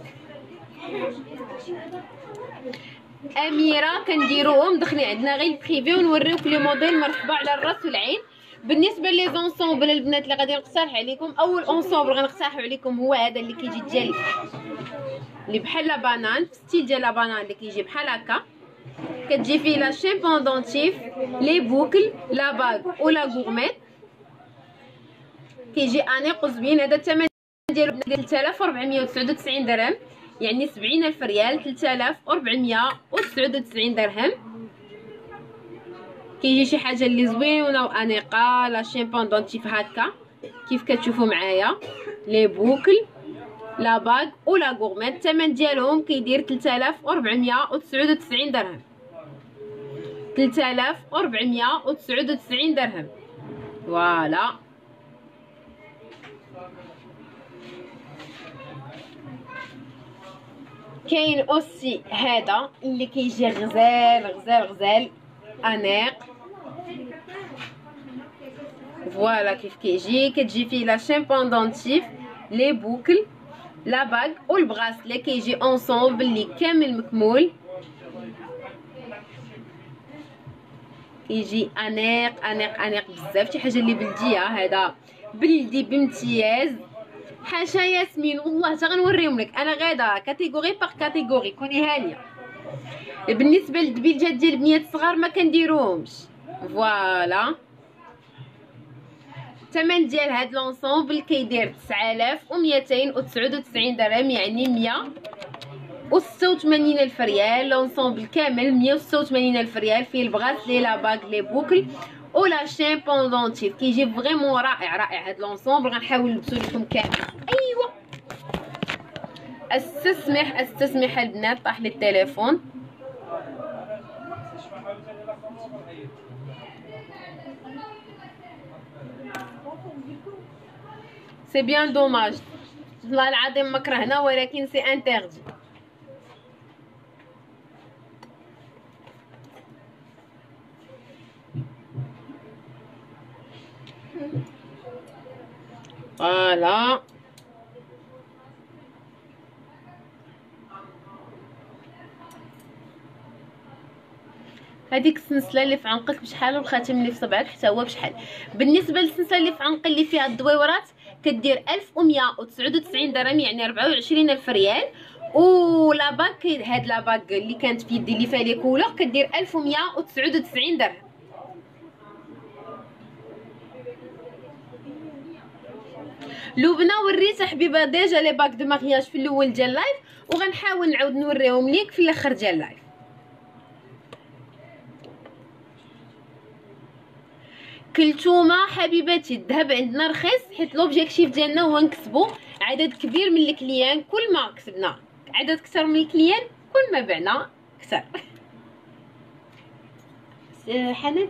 اميره كنديروهم دخلي عندنا غير البريفي ونوريوك لي موديل. مرحبا على الراس والعين. بالنسبه لي زونسومبل البنات اللي غادي نقترح عليكم، اول اونسومبل غنقترحوا عليكم هو هذا اللي كيجي ديال اللي بحال لا بانان، في ستيل ديال لا بانان اللي كيجي بحال هكا، كتجي فيه لا شين بوندونتيف، لي بوكل، لا باغ ولا غورميت، كيجي انيق وزوين. هذا الثمن ديالو 3499 درهم يعني 70000 ريال، 3499 درهم. كيجي شي حاجه اللي زوينه وانيقه، لا شين بوندونتيف هكا كيف كتشوفوا معايا، لي بوكل، لا باغ ولا غورميت. الثمن ديالهم كيدير 3499 درهم، 3499 درهم. فوالا كاين اوسي هذا اللي كيجي غزال غزال غزال انيق. فوالا كيف كيجي، كتجي فيه لا شين بوندونتيف، لي بوكل، لا باغ والبغاسلي، كيجي اونسومبل اللي كامل مكمول، كيجي انيق انيق انيق بزاف، شي حاجه اللي بلديه. هذا بلدي بامتياز. حاشا ياسمين والله حتى غنوريهم لك انا غادا كاتيجوري باغ كاتيجوري، كوني هانيه. بالنسبه للدبيلجات ديال البنيات الصغار ما كنديروهمش. فوالا الثمن ديال هاد لونسومبل كيدير 9299 درهم يعني 186 الف ريال. لونسومبل كامل 186 الف ريال، فيه البغاسلي، لا باغ، لي بوكل ولا شين بوندونتيف. كيجي فريمون رائع رائع هاد لونسومبل. غنحاول نلبسو لكم كامل. ايوا استسمح البنات، طاح لي التليفون. سي بيان دوماج، والله العظيم ما كرهنا ولكن سي انتردي. فوالا هذيك السلسله اللي في عنقك بشحال والخاتم اللي في صبعك حتى هو بشحال. بالنسبه للسلسله اللي في عنق اللي فيها الدويورات كدير 1199 درهم يعني 24 الف ريال. ولا باك هاد لا باك اللي كانت في يدي اللي فيها لي كولور كدير 1199 درهم. لبنى وريت حبيبه ديجا لي باك دو مارياج في الاول ديال اللايف، وغنحاول نعاود نوريهم ليك في الاخر ديال اللايف. كلتوما حبيباتي الذهب عندنا رخيص حيت لوبجيكتيف ديالنا هو نكسبوا عدد كبير من الكليان. كل ما كسبنا عدد كثر من الكليان كل ما بعنا كثر. حنان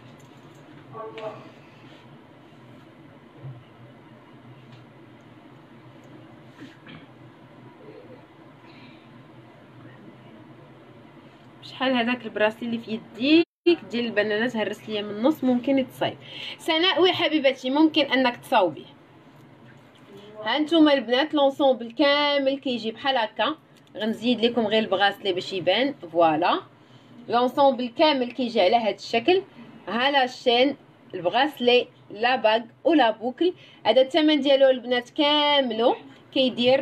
شحال هذاك البراسلي اللي في يدي ديال البنانات هرس ليا من النص، ممكن يتصايب. سناء وي حبيبتي ممكن انك تصاوبيه. هانتوما البنات لونسومبل كامل كيجي بحال هكا. غنزيد لكم غير البغاسلي باش يبان. فوالا لونسومبل كامل كيجي على هذا الشكل. ها لا شين البغاسلي لا باغ ولا بوكل. هذا الثمن ديالو البنات كاملو كيدير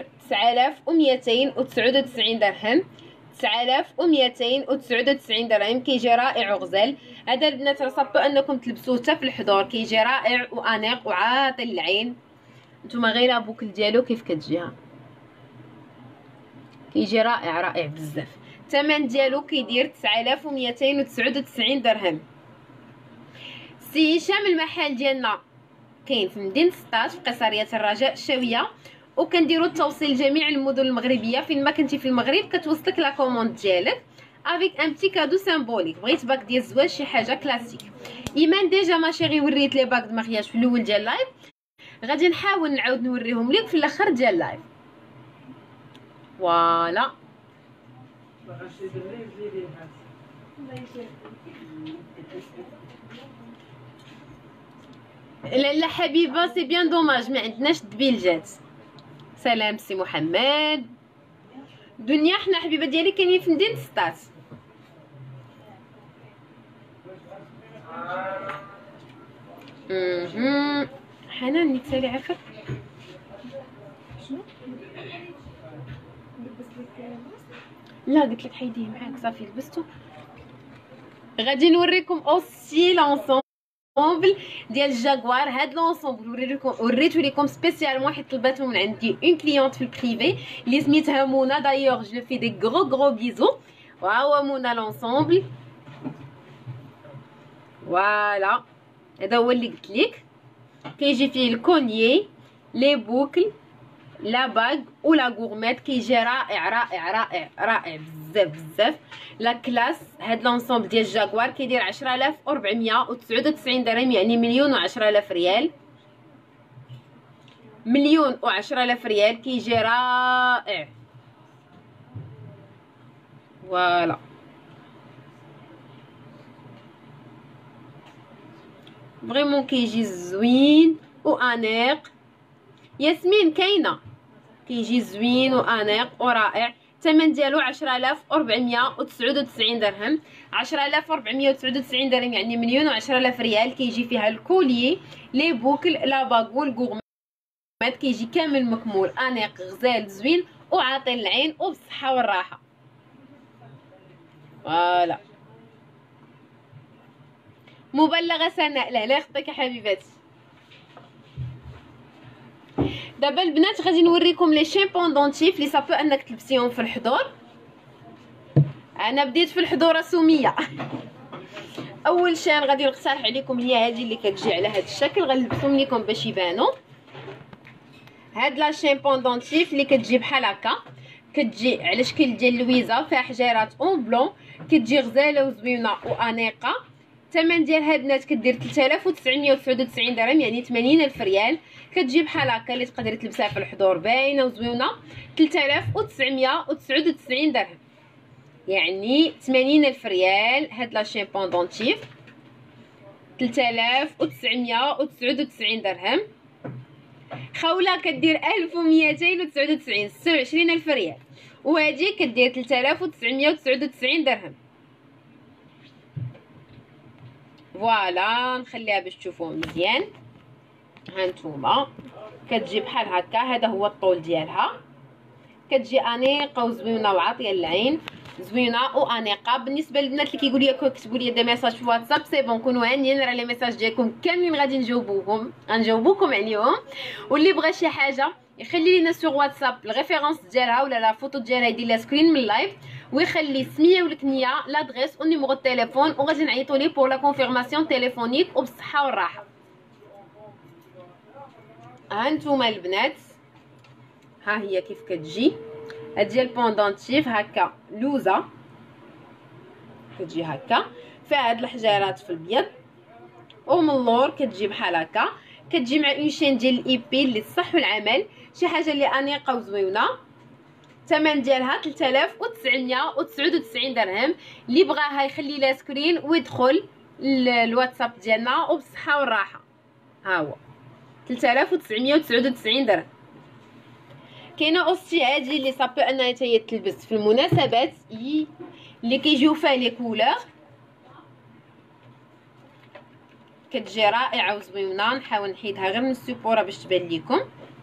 9299 درهم. 9299 درهم كيجي رائع وغزال. هذا البنات راه صافو انكم تلبسوه حتى في الحضور كيجي رائع وانيق وعاطي للعين. نتوما غير بوكل ديالو كيف كتجي ها كيجي رائع بزاف. الثمن ديالو كيدير 9299 درهم. سي هشام المحل ديالنا كاين في مدينه سطات في قصريه الرجاء الشاويه، وكنديروا التوصيل لجميع المدن المغربيه. فين ما كنتي في المغرب كتوصلك لا كوموند ديالك افيك ان بتي كادو سيمبوليك. بغيت باك ديال الزواج شي حاجه كلاسيك. ايمان ديجا ما شيغي وريت لي باك د مارياج في الاول ديال اللايف، غادي نحاول نعاود نوريهم لك في الاخر ديال اللايف. فوالا لا حبيبه سي بيان دوماج ما عندناش دبيلجات. سلام سي محمد. دنيا حنا حبيبه ديالي كاينين في مدينه سطات. حنان نتسالي عافاك. لا قلت لك حيديه معاك صافي لبستو. غادي نوريكم اوسي لونسومبل ديال الجاكوار. هاد لونسومبل وريتو لكم سبيسيالمون حيت طلباتو من عندي اون كليونط في البريفي اللي سميتها منى. دايوغ جو في دي غرو بيزو. وها هو منى لونسومبل. فوالا هذا هو اللي قلت لك. كيجي فيه الكونيي لي بوكل لا باغ ولا غورميت. كيجي رائع بزاف. لا كلاس. هاد لونسومبل ديال الجاكوار كيدير 10499 درهم يعني 1,010,000 ريال. 1,010,000 ريال كيجي رائع. فوالا فريمون كيجي زوين وانيق. ياسمين كاينه كيجي زوين وانيق ورائع. الثمن ديالو 10499 درهم. 10499 درهم يعني 1,010,000 ريال. كيجي فيها الكوليي لي بوكل لا باغ والغورميت. كيجي كامل مكمول انيق غزال زوين وعاطي للعين وبالصحه والراحه. فوالا مبلغه سناء. لا يخطيك يا حبيباتي. دابا البنات غادي نوريكم لي شين بوندونتيف لي صافو انك تلبسيهم في الحضور. انا بديت في الحضور سميه. اول شين غادي نقترح عليكم هي هذه اللي كتجي على هذا الشكل. غنلبسهم لكم باش يبانوا. هاد لا شين بوندونتيف اللي كتجي بحال هكا كتجي على شكل ديال لويزا فيها حجيرات اون بلون. كتجي غزاله وزوينه وانيقه. الثمن ديالها البنات كدير 3999 درهم يعني 80,000 ريال. كتجي بحال هكا اللي تقدري تلبسيها في الحضور باينه وزوينه. 3999 درهم يعني 80,000 ريال. هاد لا شين بوندونتيف 3999 درهم. خوله كدير 1299 26,000 ريال. وهذه كدير 3999 درهم. فوالا نخليها باش تشوفوه مزيان. هانتوما كتجي بحال هكا. هذا هو الطول ديالها. كتجي انيقه وزوينه وعاطيه للعين. زوينه وانيقه. بالنسبه للبنات اللي كيقول لي كتبوا لي دي ميساج في واتساب سي بون كونوا هانيين راه لي ميساج ديالكم كاملين غادي نجاوبوكم عليهم. واللي بغى شي حاجه يخلي لينا سور واتساب الريفيرونس ديالها ولا لا فوتو ديالها يدير لها سكرين من اللايف ويخلي السميه والكنيه لادريس ونيميرو التليفون وغادي نعيطوا ليه بور لا كونفيرماسيون تيليفونيك وبالصحه والراحه. ها نتوما البنات ها هي كيف كتجي. هادي البوندونتيف هكا لوزه كتجي هكا فيها هاد الحجيرات في الابيض ومن اللور كتجي بحال هكا. كتجي مع اون شين ديال الايبي اللي الصح والعمل شي حاجه اللي انيقه وزوينه. الثمن ديالها 3999 درهم. اللي بغاها يخلي لها سكرين ويدخل الواتساب ديالنا وبالصحه والراحه. ها هو 3999 درهم. كاينه اوسي هادي اللي صابو انها هي تلبس في المناسبات اللي كيجيو فيها لي كولور، كتجي رائعه وزوينه. نحاول نحيدها غير من السبوره باش تبان لكم.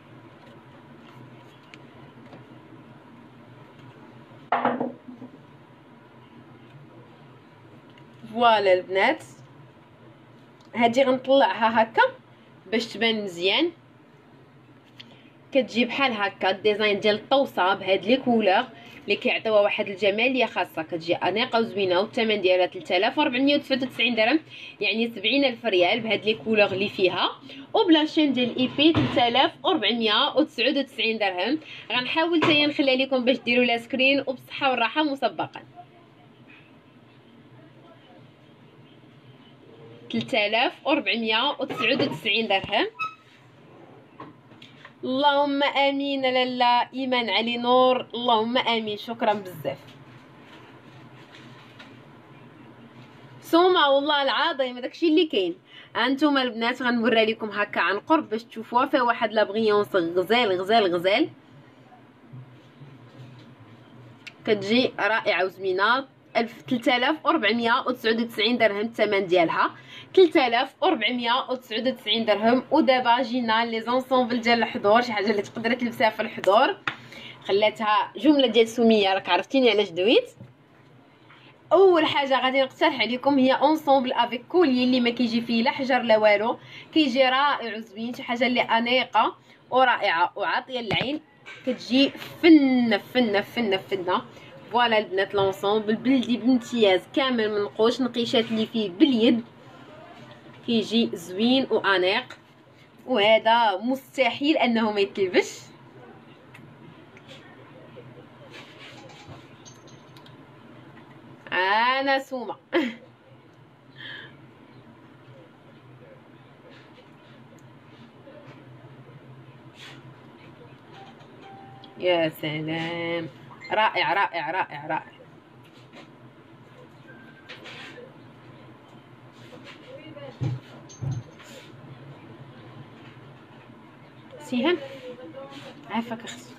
فوالا البنات، هادي غنطلعها هكا باش تبان مزيان. كتجي بحال هكا الديزاين ديال الطوسه بهاد لي كولور اللي كيعطيوها واحد الجماليه خاصه. كتجي انيقه وزوينه، والثمن ديالها 3499 درهم، يعني 70,000 ريال بهاد لي كولور اللي فيها. وبلا شين ديال اي بي 3499 درهم. غنحاول حتى نخليها لكم باش ديروا لها سكرين وبصحه والراحه مسبقا. 3499 درهم. اللهم امين. لاله ايمان علي نور، اللهم امين. شكرا بزاف. سومه والله العظيم داكشي اللي كاين. هانتوما البنات غنوري لكم هكا عن قرب باش تشوفوها. فيها واحد لا بغيونس غزال غزال غزال، كتجي رائعه وزوينه. 3499 درهم الثمن ديالها، 3499 درهم. ودابا جينا لي زونسومبل ديال الحضور، شي حاجه اللي تقدري تلبسيها في الحضور. خلاتها جمله ديال سميه، راك عرفتيني علاش دويت. اول حاجه غادي نقترح عليكم هي اونسومبل افيك كولي اللي ما كيجي فيه لا حجر لا والو، كيجي رائع وزوين، شي حاجه اللي انيقه ورائعه وعاطيه للعين. كتجي فنه فنه فنه فنه. فوالا البنات لونسومبل بلدي بامتياز، كامل منقوش، نقيشات اللي فيه باليد، كيجي زوين وانيق. وهذا مستحيل انه ما يتلبش. انا سومه يا سلام، رائع رائع رائع رائع. سيهم عافاك اختي،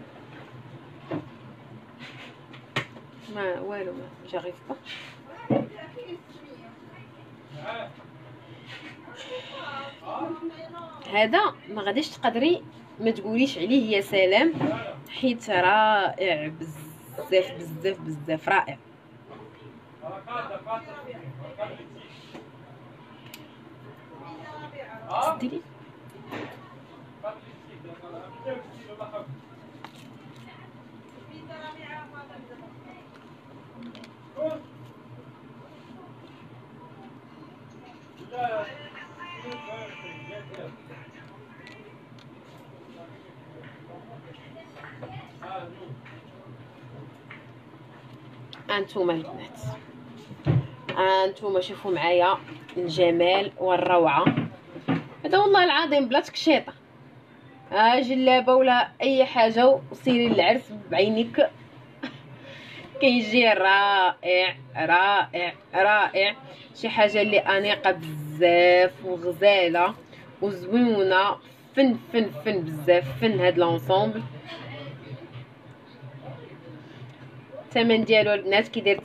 ما والو ما جاريف با. هذا ما غاديش تقدري ما تقوليش عليه يا سلام، حيت رائع بزاف بزاف بزاف رائع. تديري انتوما البنات، انتوما شوفوا معايا الجمال والروعه. هذا والله العظيم بلا تكشيطه، جلابه ولا اي حاجه وسيري للعرس بعينك. كيجي رائع رائع رائع، شي حاجه اللي انيقه بزاف وغزاله وزوينه. فن فن فن بزاف فن هاد لونسومبل. الثمن ديالو البنات كيدير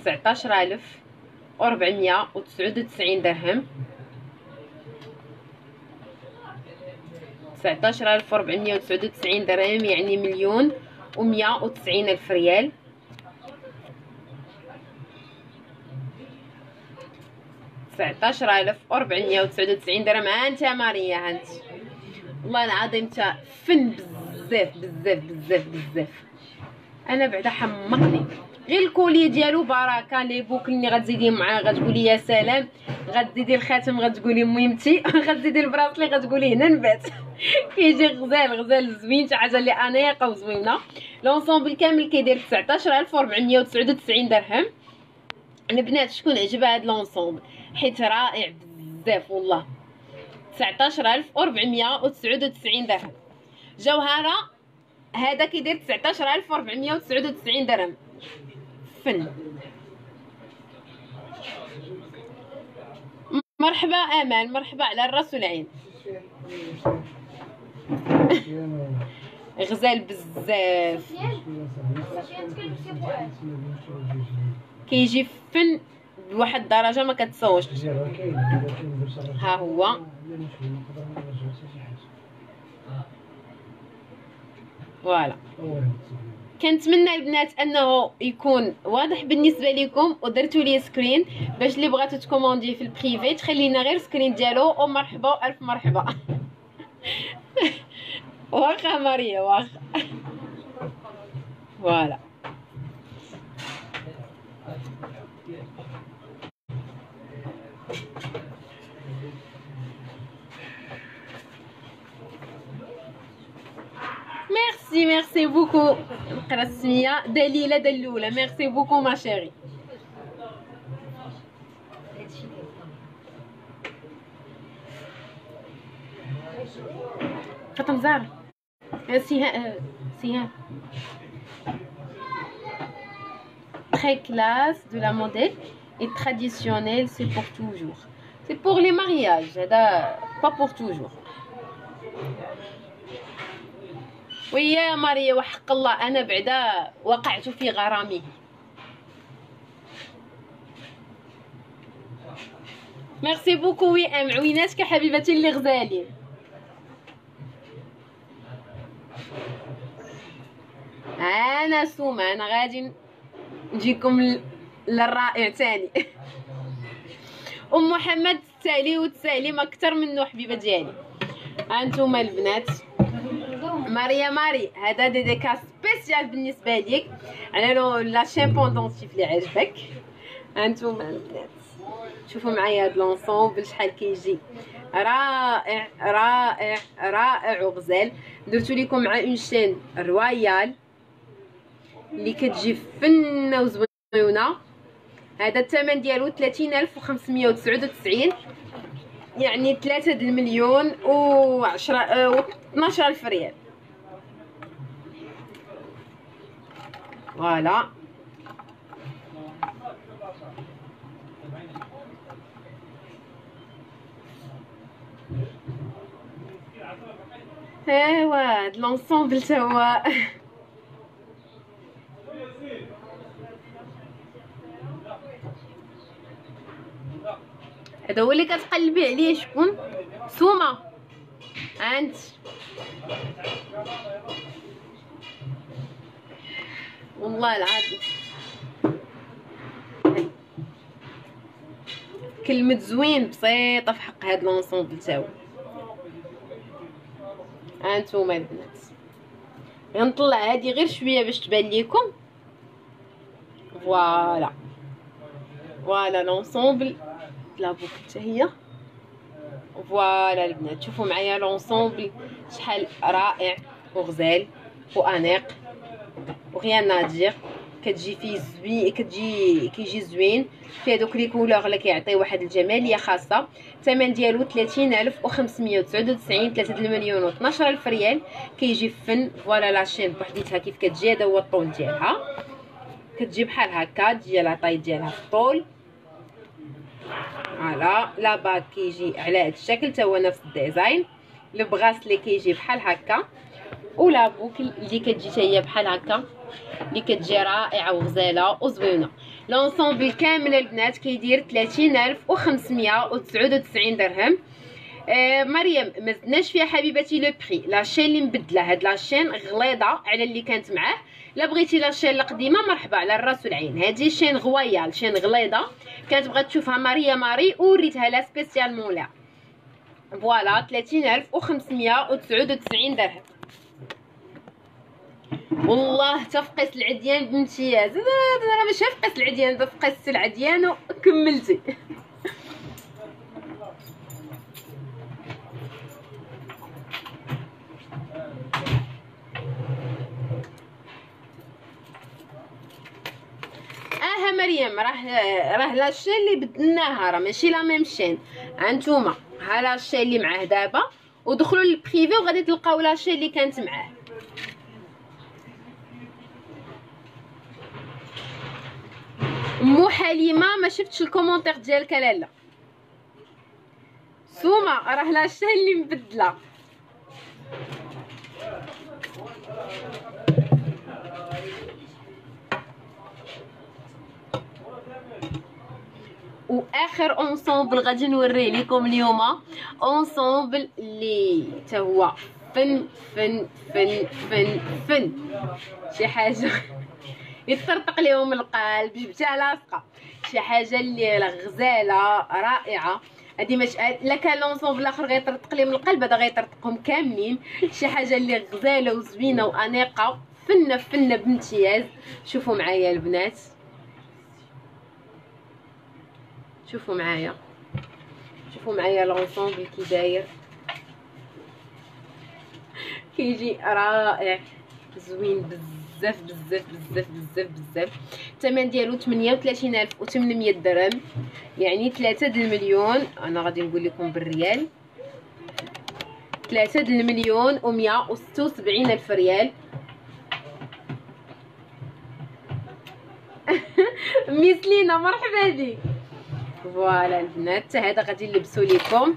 19499 درهم. 19499 درهم يعني 1,190,000 ريال. 19499 درهم. ها انت ماريا، ها انت والله العظيم تا فن بزاف بزاف بزاف بزاف. انا بعدا حمقني غير الكولي ديالو بركه. لي بوكل اللي غتزيدي معاه غتقولي يا سلام، غتزيدي الخاتم غتقولي ميمتي، غتزيدي البراسلي غتقولي هنا نبات. كيجي غزال غزال زوين، شي حاجه اللي انيقه وزوينه. لونسومبل كامل كيدير 19499 درهم. البنات شكون عجبها هاد لونسومبل حيت رائع بزاف والله. 19499 درهم. جوهره هذا كيدير 19499 درهم. فن. مرحبا امان، مرحبا على الراس والعين. غزال بزاف، كيجي فن بواحد الدرجه ما كتصوش. ها هو فوالا. كنتمنى البنات انه يكون واضح بالنسبه لكم، ودرتوا لي سكرين باش اللي بغاتو تكوموندي في البريفي تخلينا غير سكرين ديالو، ومرحبا الف مرحبا. واخا ماريا واخا. فوالا. ميرسي بوكو. نقرا السميه دليله دلوله. ميرسي بوكو ما شيري. فاطمه زهر سيها très classe de la modèle et traditionnelle, c'est pour toujours. C'est pour les mariages, pas pour toujours. ويا ماريا وحق الله انا بعدا وقعت في غرامه. ميرسي بوكو وي ام. عويناتك حبيبتي اللي غزالين. انا سومه انا غادي نجيكم للرائع تاني. ام محمد تسالي وتسالي اكثر منه حبيبه ديالي. هانتوما البنات ماريا ماري هذا ديديكاس سبيسيال بالنسبه ليك على لاشين بوندونتيف اللي عجبك. هانتوما البنات شوفوا معايا هاد لونسومبل شحال كيجي رائع رائع رائع وغزال. درتو لكم مع اون شين رويال اللي كتجي فنه وزوينه. هذا الثمن ديالو 30599 يعني 3 المليون و10 و12000 ريال. فوالا. ايوا هاد لونسومبل تا هو. هذا هو اللي كتقلبي عليه. شكون؟ سومه انت. والله العظيم كلمه زوين بسيطه في حق هاد لونسومبل تا هو. هانتوما البنات غنطلع هادي غير شويه باش تبان لكم. فوالا فوالا لونسومبل لا بوك حتى هي. فوالا البنات شوفوا معايا لونسومبل شحال رائع وغزال وانيق وغيان نادير. كتجي فيه زوين كيجي زوين فيه دوك لي كولور اللي كيعطي واحد الجماليه خاصه. الثمن ديالو 30599 3 المليون و12000 ريال. كيجي فن. فوالا لاشين بوحديتها كيف كتجي. هذا هو الطول ديالها. كتجي بحال هكا تجي لا طاي ديالها في الطول. فوالا لا باك كيجي على هذا الشكل تا هو نفس الديزاين. البغاسلي كيجي بحال هكا ولا بوكل اللي كتجي حتى هي بحال هكا اللي كتجي رائعه وغزاله وزوينه. لونسومبل كامل البنات كيدير 30599 درهم. مريم ما زدناش فيها حبيبتي لو بري. لاشين اللي مبدله هاد لاشين غليظه على اللي كانت معاه. لا بغيتي لاشين القديمه مرحبا على الراس والعين. هذه شين غويال شين غليظه كانت بغات تشوفها ماريا ماري وريتها لا سبيسيالمون لا. فوالا 30599 درهم. والله تفقس العديان بامتياز. راه ماشي فقس العديان دا فقست العديان وكملتي. مريم راه لاشين اللي بدلناها راه ماشي لا ميم شين. هانتوما ها لاشين اللي معاه دابا ودخلوا للبريفي وغادي تلقاو لاشين اللي كانت معاه. مو حليمه ما شفتش الكومونتير ديالك لالا. سومه راه لاشين اللي مبدله. واخر اونسومبل غادي نوريه لكم اليوم، اونسومبل اللي حتى هو فن فن فن فن فن، شي حاجه يطرطق لهم القلب، جبتها لاصقه، شي حاجه اللي غزاله رائعه. هادي مش الا كان لونسومبل الاخر غيطرطق لهم القلب، هذا غيطرطقهم كاملين. شي حاجه اللي غزاله وزوينه وانيقه، فنه فنه بامتياز. شوفوا معايا البنات، شوفوا معايا، شوفوا معايا لونسومبل كي داير، كيجي رائع زوين بزاف بزاف بزاف بزاف بزاف. الثمن ديالو 38800 درهم، يعني 3 المليون. انا غادي نقول لكم بالريال، 3 المليون و176 الف ريال. مثلينا مرحبا بك. فوالا البنات، حتى هذا غادي نلبسو لكم.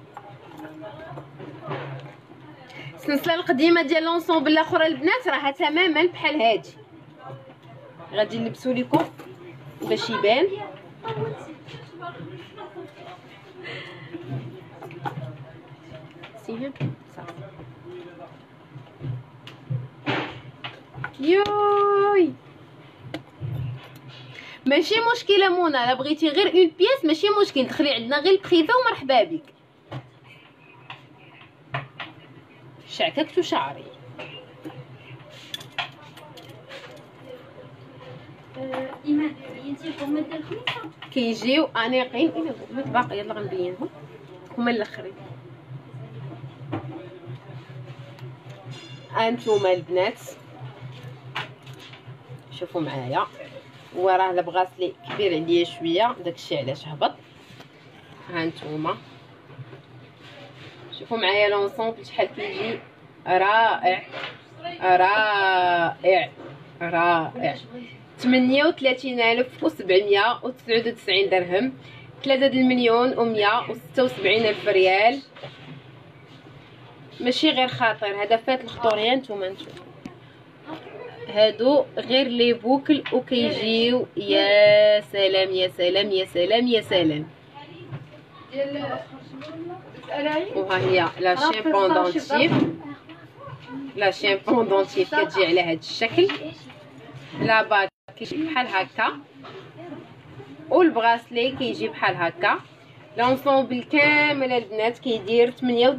السلسله القديمه ديال لونسومبل الاخرى البنات راها تماما بحال هادي، غادي نلبسو لكم باش يبان. سيهم صافي. يوي ماشي مشكله منى، لا بغيتي غير اون بياس ماشي مشكل، دخلي عندنا غير البخيفه ومرحبا بك. شعككت شعري. ايمان بينتي القمه ديال الخميسه كيجيو انيقين. الا قمت باقي يلا غنبينهم هما الاخرين. انتوما البنات شوفوا معايا، وراه البغاسلي كبير عليا شويه، داكشي علاش هبط. ها انتوما شوفوا معايا لونسومبل شحال كيجي رائع رائع رائع. 38799 درهم، 3 المليون و176 الف ريال. ماشي غير خاطر، هذا فات الخطور. يا نتوما هادو غير لي بوكل وكيجيو يا سلام يا سلام يا سلام يا سلام. وها هي لا شامبون دونتيف، لا شامبون دونتيف كتجي على هاد الشكل. لا باك كيجي بحال هكا، والبغاسلي كيجي بحال هكا. لونسومبل كامل البنات كيدير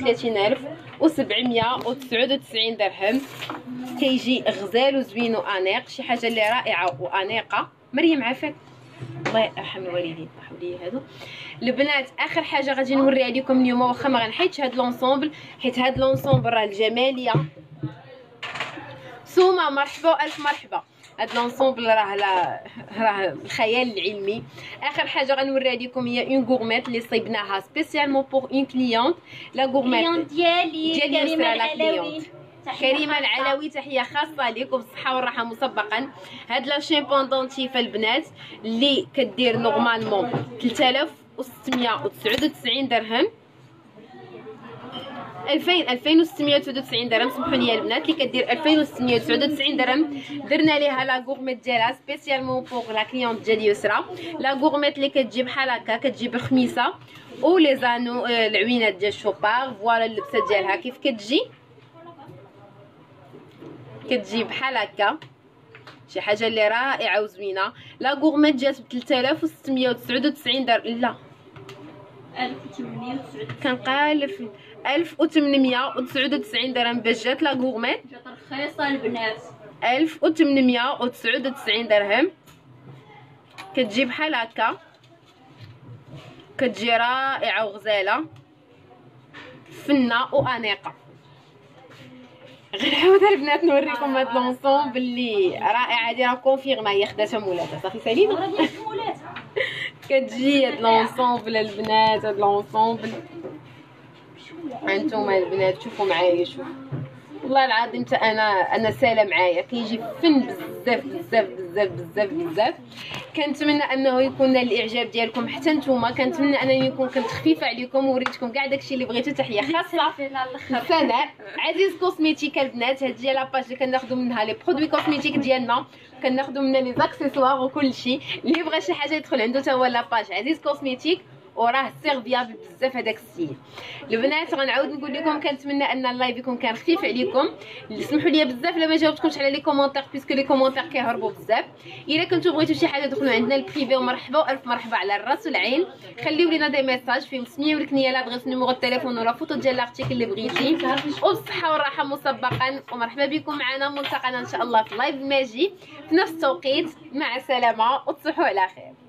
38799 درهم. كيجي غزال وزوين وانيق، شي حاجه اللي رائعه وانيقه. مريم عافاك، الله يرحم الوالدين. حولي هادو البنات. اخر حاجه غادي نوريها لكم اليوم، واخا ما غنحيدش هاد لونسومبل حيت هاد لونسومبل راه الجماليه. سومه مرحبا الف مرحبا. هاد لونسومبل راه الخيال العلمي. اخر حاجه غنوريها لكم هي اون غورميت اللي صيبناها سبيسيالمون بوغ اون كليونت. لا غورميت ديالي كريمه العلوي. كريمه العلوي تحيه خاصه لكم، بالصحه والراحه مسبقا. هاد لا شامبون دونتيف البنات اللي كدير نورمالمون 3699 درهم، 2699 درهم. سمحوا لي البنات، اللي كدير 2699 درهم. درنا ليها لا غورميت ديالها سبيسيالمون بوغ لا كليونت ديال يسرا. لا غورميت اللي كتجي بحال هكا، كتجي بخميسه ولي زانو العوينات ديال الشوبار. فوالا اللبسه ديالها كيف كتجي، كتجي بحال هكا، شي حاجه اللي رائعه وزوينه. لا غورميت جات ب 3699 درهم، لا 1899 كنقالف 1899 درهم باش جات لا غورميت. جات رخيصه البنات، 1899 درهم. كتجي بحال هكا، كتجي رائعه وغزاله فنه وانيقه. غير عاود البنات نوريكم هاد لونسومبل اللي رائعه. هادي راه كونفيرما هي خداتها مولاتها صافي سالينا. راه ديال مولاتها كتجي هاد لونسومبل البنات، هاد لونسومبل. هانتوما البنات شوفوا معايا، شوفوا والله العظيم حتى انا ساله معايا. كيجي فن بزاف بزاف بزاف بزاف بزاف بزاف. كنتمنى انه يكون الاعجاب ديالكم حتى نتوما، كنتمنى انني نكون كنت خفيفه عليكم ووريتكم كاع داكشي اللي بغيتو. تحيه خاصه لسناء عزيز كوسميتيك البنات، هذه هي لاباج اللي كناخذوا منها لي برودوي كوسميتيك ديالنا، كناخذوا منها لي زاكسيسوار وكلشي. اللي بغى شي حاجه يدخل عنده حتى هو لاباج عزيز كوسميتيك وراه سيرفيابل بزاف هذاك السيد. البنات غنعاود نقول لكم كنتمنى ان اللايف يكون كان خفيف عليكم. سمحوا لي بزاف لما جاوبتكمش على لي كومونتير بيسكو لي كومونتير كيهربوا بزاف. الا كنتو بغيتو شي حاجه دخلوا عندنا البريفي ومرحبا والف مرحبا على الراس والعين. خليو لينا دي ميساج فيهم سميو لك نيه لادغيس نيميرو التليفون ولا فوتو ديال لارتيكل اللي بغيتي، وبالصحه والراحه مسبقا. ومرحبا بكم معنا، ملتقانا ان شاء الله في لايف ماجي في نفس التوقيت. مع السلامه وتصبحوا على خير.